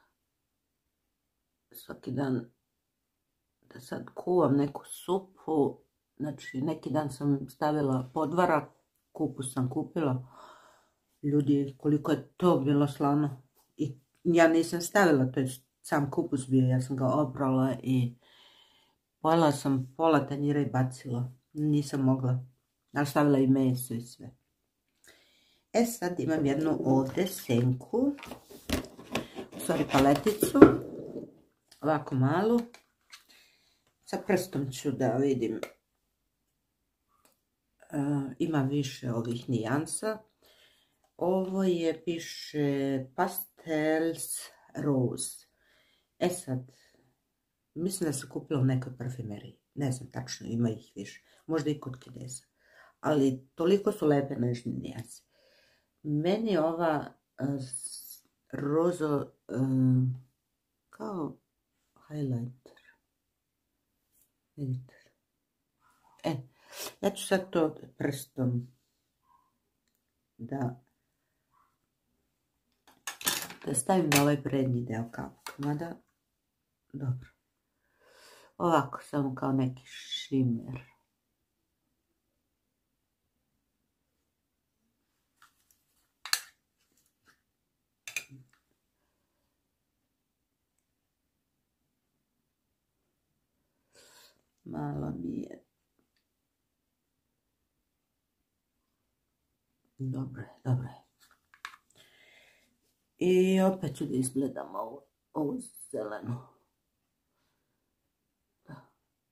Svaki dan da sad kuvam neku supu. Znači neki dan sam stavila podvarak. Kupus sam kupila. Ljudi, koliko je to bilo slano. I ja nisam stavila, to je sam kupus bio, ja sam ga oprala i pojela sam pola tanjira i bacila. Nisam mogla, ali stavila i meso i sve. E sad imam jednu ovdje senku, u stvari paleticu, ovako malu. Sa prstom ću da vidim, uh, ima više ovih nijansa. Ovo je, piše Pastels Rose. E sad, mislim da se kupila u nekoj parfumeriji. Ne znam tačno, ima ih više. Možda i kod Kineza. Ali toliko su lepe nežne nijanse. Meni ova uh, rozo uh, kao highlighter. Vidite. E, ja ću sad to prstom da da stavim na ovaj prednji deo kapka, mada dobro. Ovako, samo kao neki šimer. Malo mi je. Dobro je, dobro je. I opet ću da izgledam ovu, ovu zelenu. Da.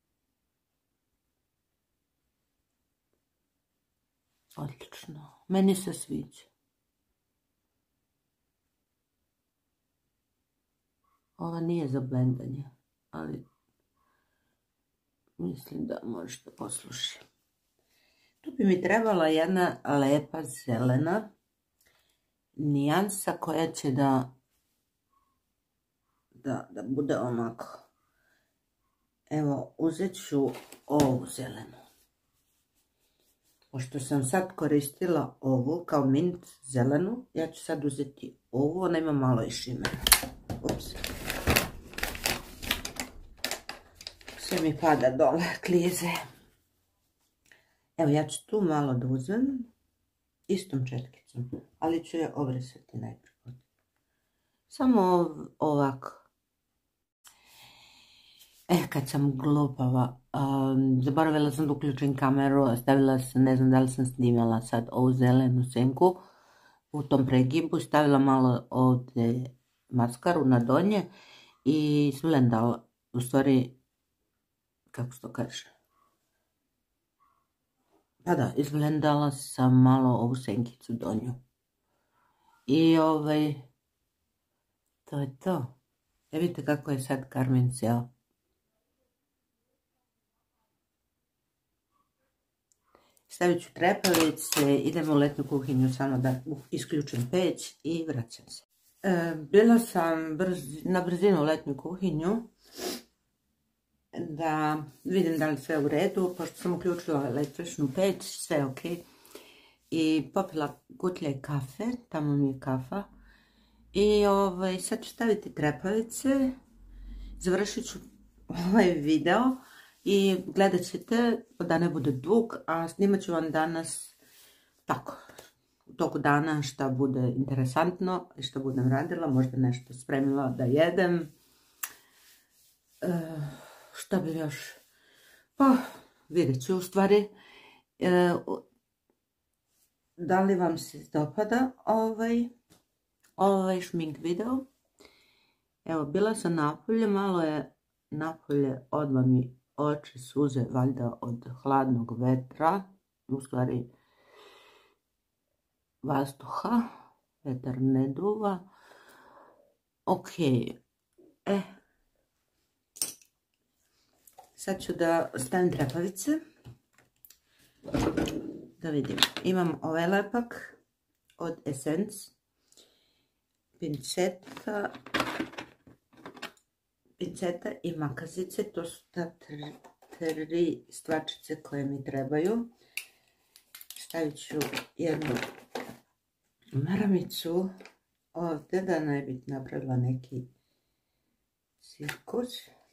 Odlično. Meni se sviđa. Ova nije za blendanje, ali mislim da možete poslušati. Tu bi mi trebala jedna lepa zelena nijansa koja će da, da, da bude onako. Evo, uzet ću ovu zelenu. Pošto sam sad koristila ovu kao mint zelenu, ja ću sad uzeti ovu, ona ima malo i šimera. Ups. Sve mi pada dole, klize. Evo, ja ću tu malo da uzmem, istom četkicom, ali ću je obrisati najprije. Samo ovako. E, kad sam glupava, um, zaboravila sam da uključim kameru, stavila sam, ne znam da li sam snimala sad ovu zelenu senku u tom pregibu, stavila malo ovdje maskaru na donje i sblendala, u stvari, kako se to kaže? Pa da, izblendala sam malo ovu senkicu donju. I ovaj, to je to. E vidite kako je sad karmin sjao. Stavit ću trepavice, idemo u letnju kuhinju samo da isključim peć i vraćam se. E, bila sam brz, na brzinu u letnju kuhinju da vidim da li sve u redu, pošto sam uključila električnu peć, sve je ok. I popila gutlje kafe, tamo mi je kafa. I ovaj, sad ću staviti trepavice, završit ću ovaj video i gledat ćete da ne bude dug, a snimat ću vam danas tako, u toku dana šta bude interesantno i šta budem radila, možda nešto spremila da jedem. E, šta bi još? Pa, vidjet ću u stvari. E, da li vam se dopada ovaj, ovaj šmink video? Evo, bila sam napolje, malo je napolje, odmah mi oči suze valjda od hladnog vetra, u stvari vazduha, vetar ne duva. Ok, e, sad ću da stavim trepavice, da vidim. Imam ovaj lepak od Essence, pinceta, pinceta i makazice, to su ta tri, tri stvačice koje mi trebaju. Stavit ću jednu maramicu ovdje da ne bi napravila neki cirkus.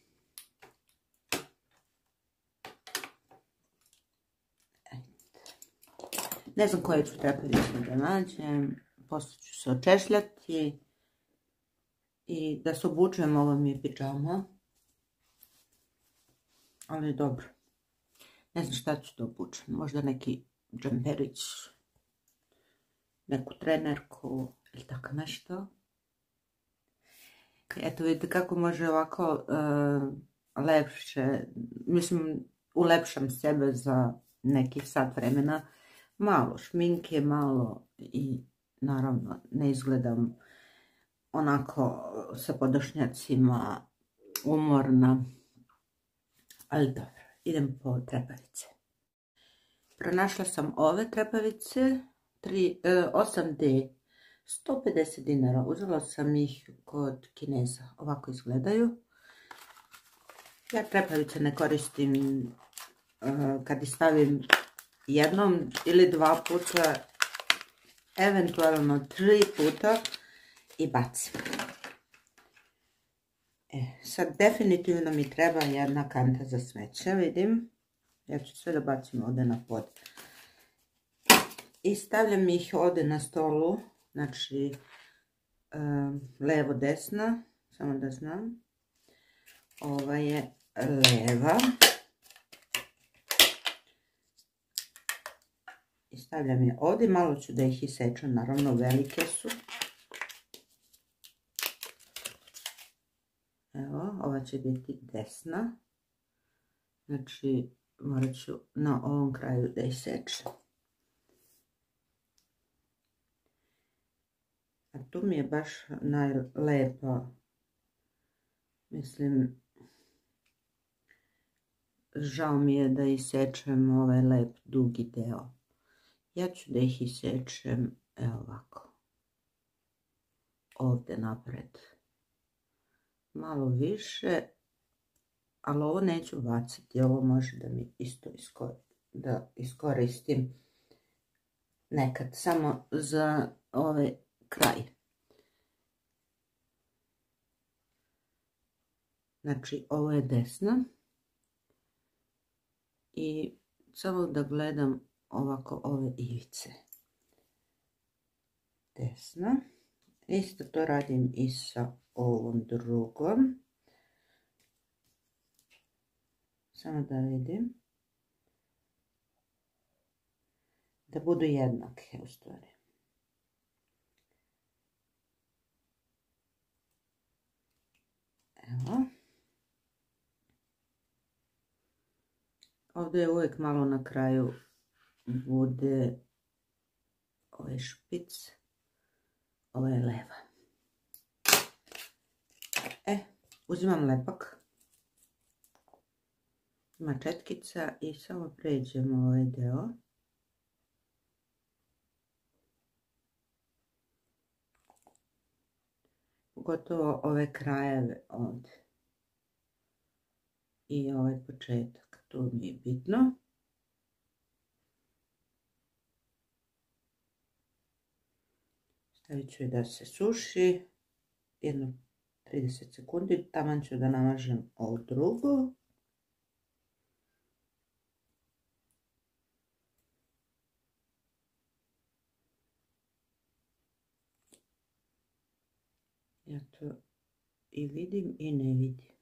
Ne znam koje ću trepavice da nađem, poslije ću se očešljati i da se obučujem, ovo mi je pidžama, ali dobro. Ne znam šta ću da obučem, možda neki džemperić, neku trenerku ili tako nešto. Eto vidite kako može ovako uh, lepše, mislim ulepšam sebe za neki sat vremena, malo šminke, malo i naravno ne izgledam onako sa podošnjacima umorna, ali dobro, idem po trepavice. Pronašla sam ove trepavice, osam D, sto pedeset dinara, uzela sam ih kod Kineza, ovako izgledaju. Ja trepavice ne koristim uh, kad ih stavim jednom ili dva puta, eventualno tri puta i bacim. E, sad definitivno mi treba jedna kanta za smeće, vidim. Ja ću sve da bacim ovdje na pod. I stavljam ih ovdje na stolu, znači um, levo desna, samo da znam. Ova je leva. I stavljam je ovdje, malo ću da ih isečem, naravno velike su. Evo, ova će biti desna. Znači, morat ću na ovom kraju da isečem. A tu mi je baš najlepa, mislim, žao mi je da isečem ovaj lep dugi deo. Ja ću da ih isečem, evo ovako, ovdje napred, malo više, ali ovo neću baciti, ovo može da mi isto da iskoristim nekad, samo za ovaj kraj. Znači, ovo je desna i samo da gledam ovako ove ivice. Desna. Isto to radim i sa ovom drugom. Samo da vidim. Da budu jednake u stvari. Evo. Ovdje je uvijek malo na kraju bude ovaj špic, ovo je leva. E, uzimam lepak, ima četkica i samo pređemo ovaj deo. Pogotovo ove krajeve ovdje. I ovaj početak, to mi je bitno. Stavit ću je da se suši, jedno trideset sekundi, taman ću da namažem ovu drugu. Ja to i vidim i ne vidim.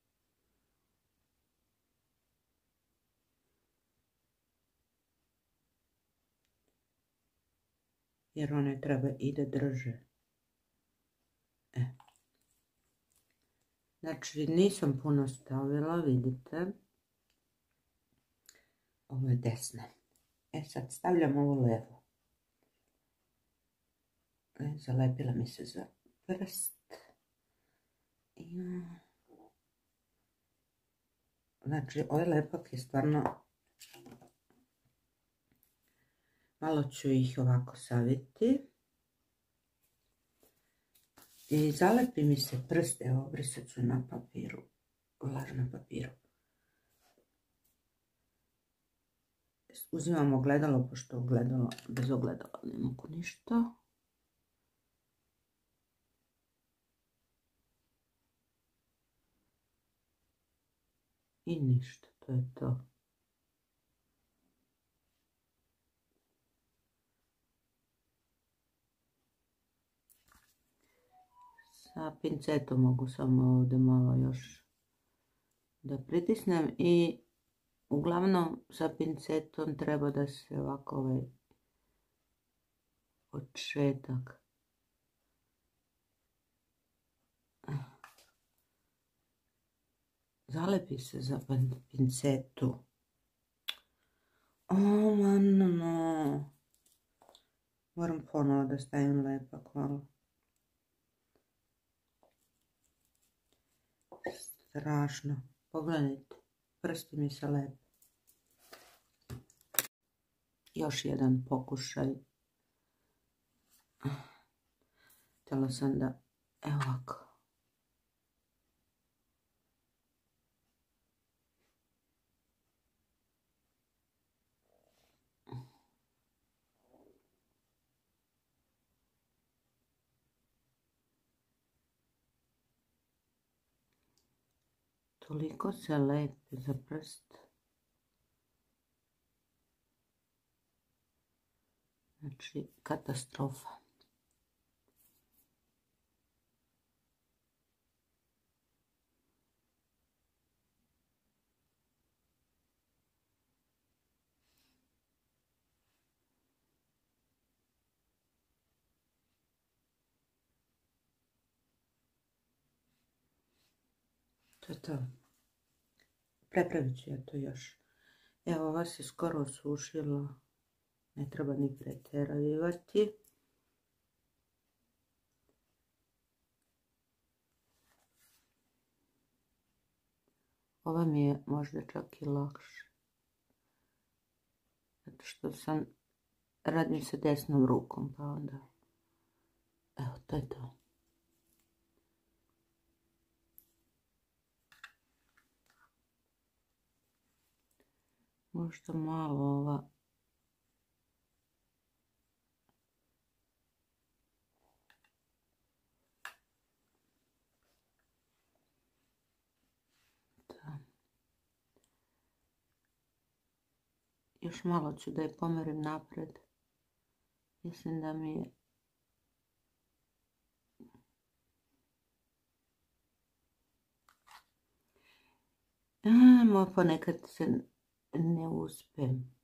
Jer one treba i da drže. E. Znači nisam puno stavila, vidite. Ovo je desna. E sad stavljam ovo levo. E, zalepila mi se za prst. I... Znači, ovaj lepak je stvarno... Malo ću ih ovako saviti. I zalepi mi se prst, evo, obrisat ću na papiru, vlažnom papiru. Uzimam ogledalo, pošto ogledalo, bez ogledala ne mogu ništa. I ništa, to je to. Sa pincetom mogu samo ovdje malo još da pritisnem i uglavnom sa pincetom treba da se ovako ovaj početak zalepi se za pincetu. O, manno. Moram ponovo da stavim lepak malo. Strašno. Pogledajte. Prsti mi se lepe. Još jedan pokušaj. Htjela sam da... Evo ovako. Toliko se lepi za prst. Znači, katastrofa. To je to. Prepravit ću ja to još. Evo, ova se skoro osušila. Ne treba ni pretjerivati. Ova mi je možda čak i lakše. Zato što sam radim sa desnom rukom, pa onda... Evo, to je to. Možda malo ova... Da. Još malo ću da je pomerim napred. Mislim da mi je... A, ponekad se ne uspijem.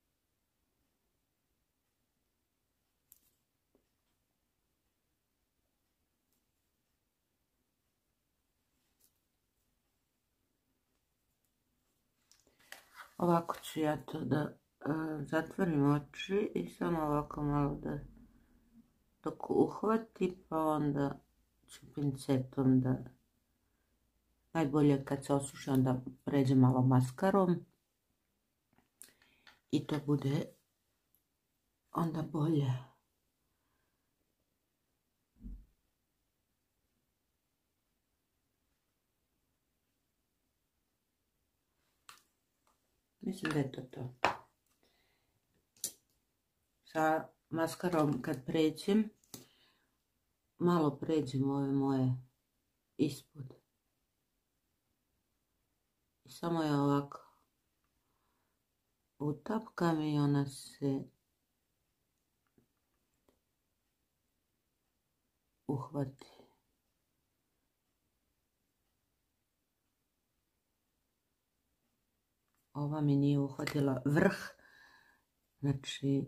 Ovako ću ja to da uh, zatvorim oči i samo ovako malo da dok uhvati, pa onda ću pincetom da najbolje kad se osuši onda pređem malo maskarom i to bude onda bolje. Mislim da je to to. Sa maskarom kad pređem, malo pređem ove moje ispod. I samo je ovako utapkam i ona se uhvati. Ova mi nije uhvatila vrh, znači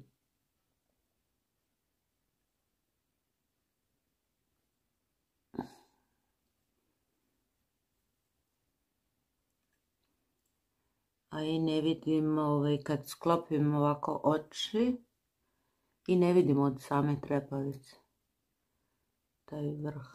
a i ne vidim ovaj, kad sklopim ovako oči i ne vidim od same trepavice taj vrh.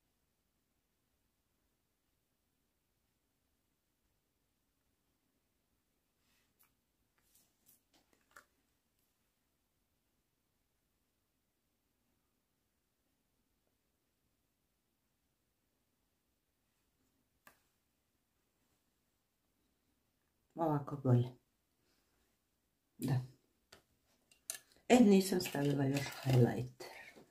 Ovako bolje. Da. E, nisam stavila još highlighter.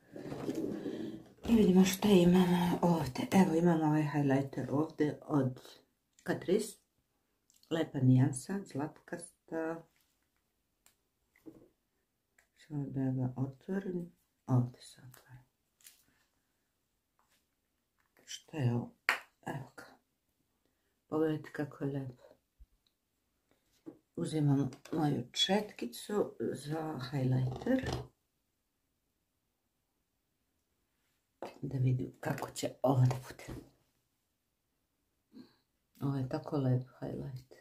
I vidimo šta imamo ovdje. Evo imamo ovaj highlighter ovdje od Catrice. Lepa nijansa, zlatkasta. Samo da ga otvorim. Ovdje se otvara. Šta je ovo? Evo ga. Pogledajte kako je lepo. Uzimam moju četkicu za highlighter. Da vidim kako će ovo da bude. Ovo je tako lep highlighter.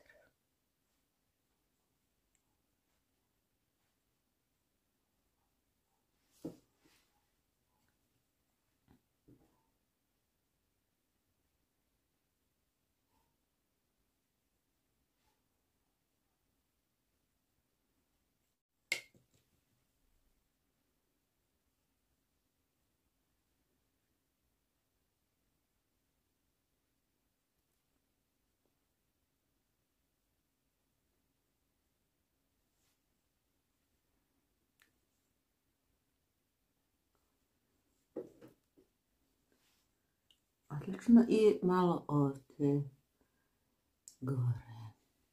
Odlično i malo ovdje gore.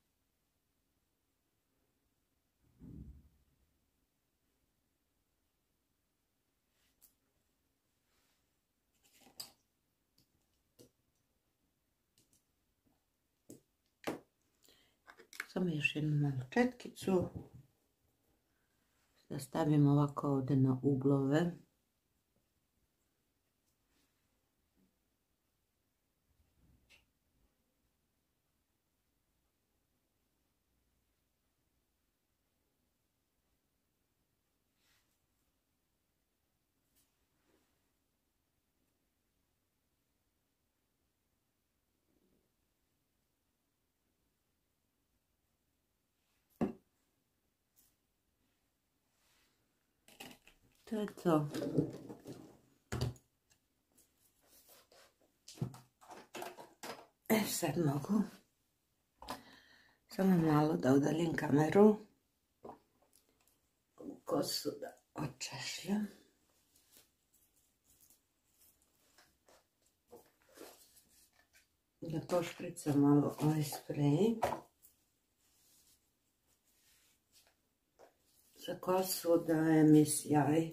Samo još jednu malu četkicu. Da stavim ovako ovdje na uglove. To je to. E sad mogu samo malo da udaljim kameru. Kosu da očešljam. Da pošpricam malo ovaj sprej. Za kosu daje mi sjaj.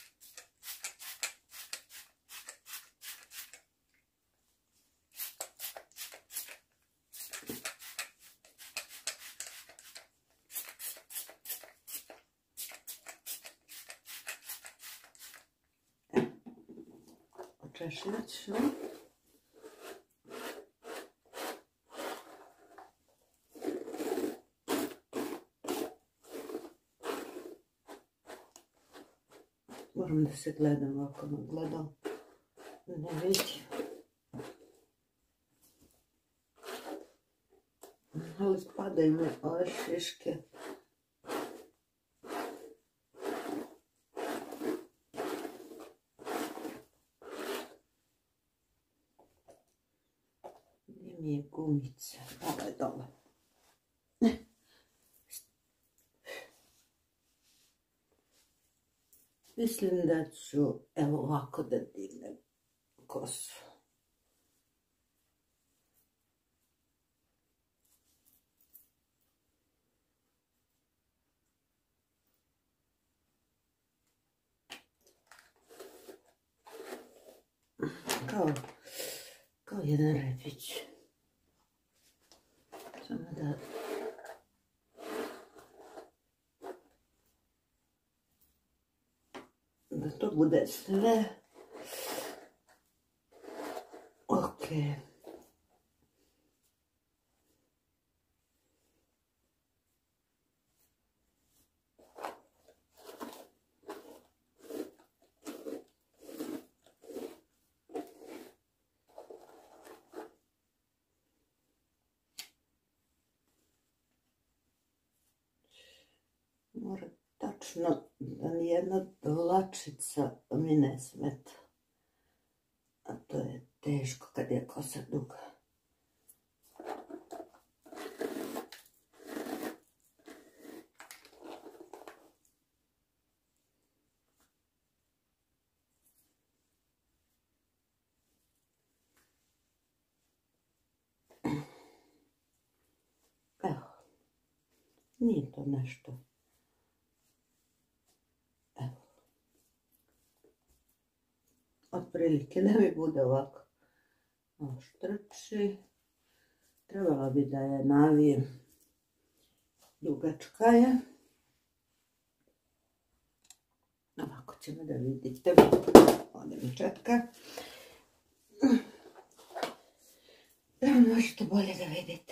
Očešljat ću. Moram da se gledam ovako na gledal, da ne vidim. Ali spadaju mi ove šiške. Gdje mi je gumica? Ovo je dole. Mislim da ću, evo ovako da dignem kosu. Kao, kao jedan repić. Samo da... da to bude sve ok. Mora tačno da nijedna dlačica mi ne smeta. A to je teško kad je kosa duga. Evo, nije to nešto. Evo. Otprilike ne mi bude ovako. Ovo štrči. Trebala bi da je navijem. Dugačka je. Ovako ćemo da vidite. Ovdje mi četka. Da možete bolje da vidite.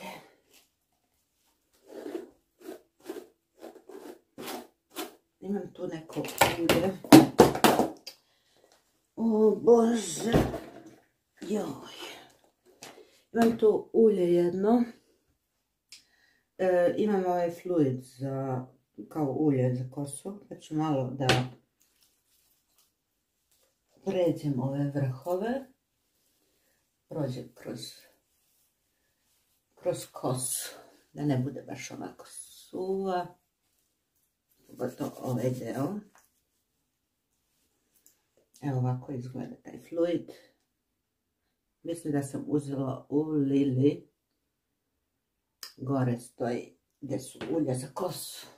Imam tu neko ulje. O Bože. Joj. Imam tu ulje jedno. E, imam ovaj fluid za, kao ulje za kosu. Pa ću malo da pređem ove vrhove. Prođem kroz, kroz kosu. Da ne bude baš ovako suva. Pogotovo ovaj deo. Evo ovako izgleda taj fluid. Mislim da sam uzela u Lili. Gore stoji gdje su ulja za kosu.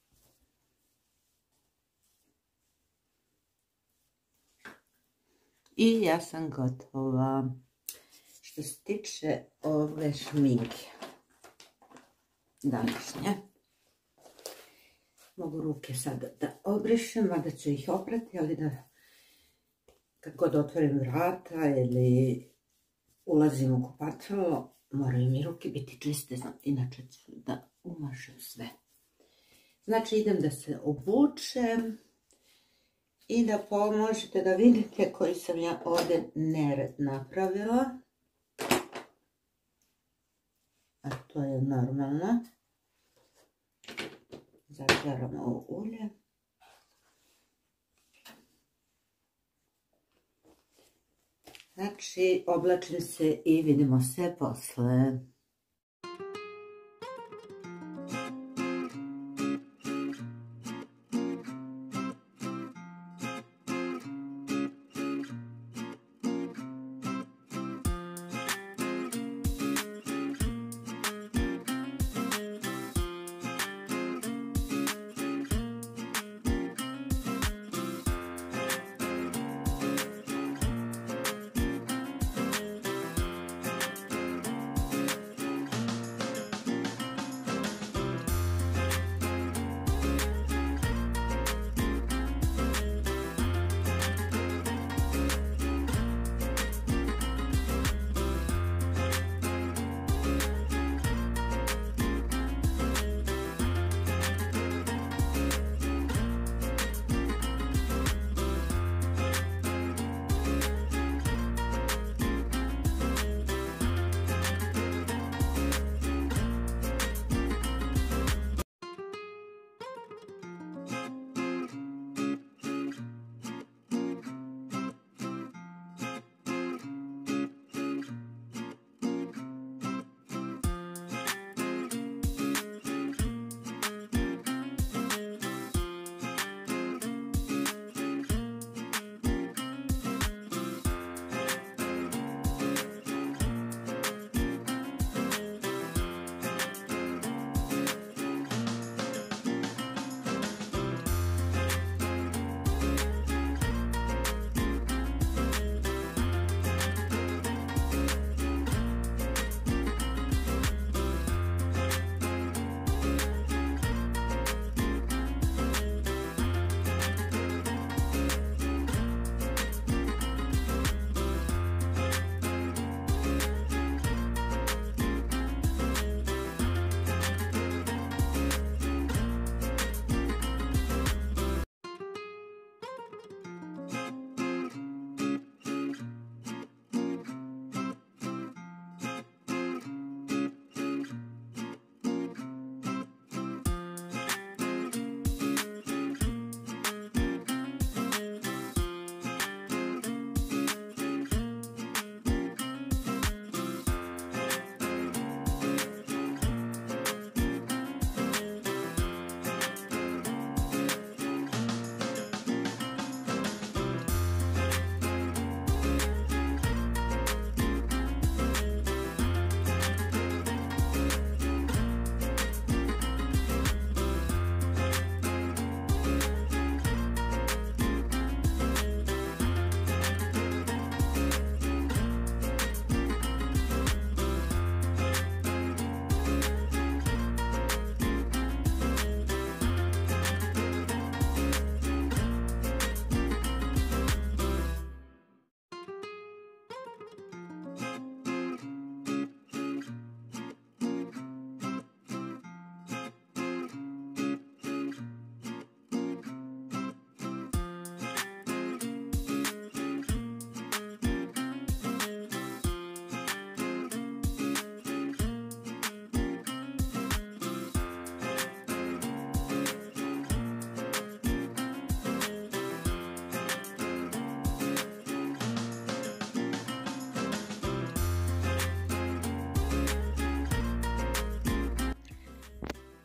I ja sam gotova. Što se tiče ove šminke današnje. Mogu ruke sada da obrišem, mada ću ih oprati, ali da kad god otvorim vrata ili ulazim u kupatilo, moraju mi ruke biti čiste, inače ću da umažem sve. Znači idem da se obučem i da pomožete da vidite koji sam ja ovdje nered napravila. A to je normalno. Zatvaramo ovo ulje. Znači, oblačim se i vidimo se posle.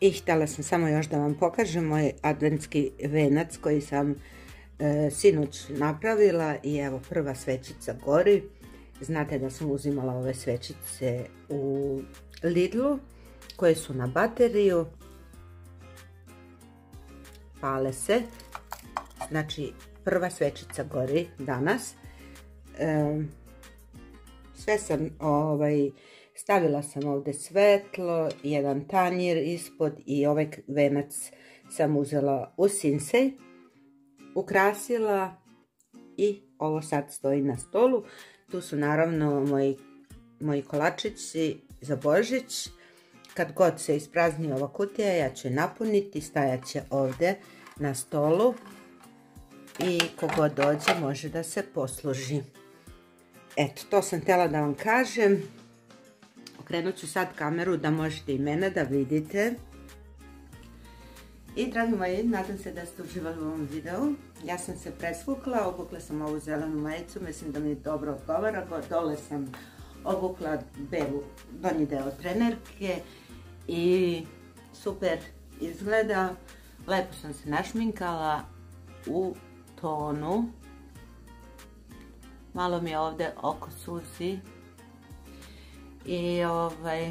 I htjela sam samo još da vam pokažem moj adventski venac koji sam e, sinoć napravila i evo prva svećica gori. Znate da sam uzimala ove svećice u Lidlu koje su na bateriju. Pale se. Znači prva svećica gori danas. E, sve sam ovaj... Stavila sam ovdje svetlo, jedan tanjir ispod i ovaj venac sam uzela u sinsej, ukrasila i ovo sad stoji na stolu. Tu su naravno moji, moji kolačići za Božić. Kad god se isprazni ova kutija, ja ću je napuniti, stajat će ovdje na stolu i kogod dođe može da se posluži. Eto, to sam htjela da vam kažem. Okrenut ću sad kameru da možete i mene da vidite. I dragi moji, nadam se da ste uživali u ovom videu. Ja sam se presvukla, obukla sam ovu zelenu majicu, mislim da mi dobro odgovara. Dole sam obukla belu donji deo trenerke i super izgleda. Lepo sam se našminkala u tonu. Malo mi je ovdje oko suzi. I ovaj,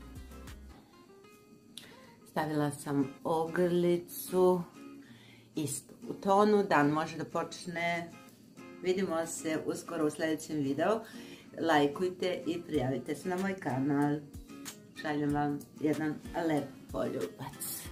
stavila sam ogrlicu isto u tonu. Dan može da počne. Vidimo se uskoro u sljedećem videu. Lajkujte i prijavite se na moj kanal. Šaljem vam jedan lep poljubac.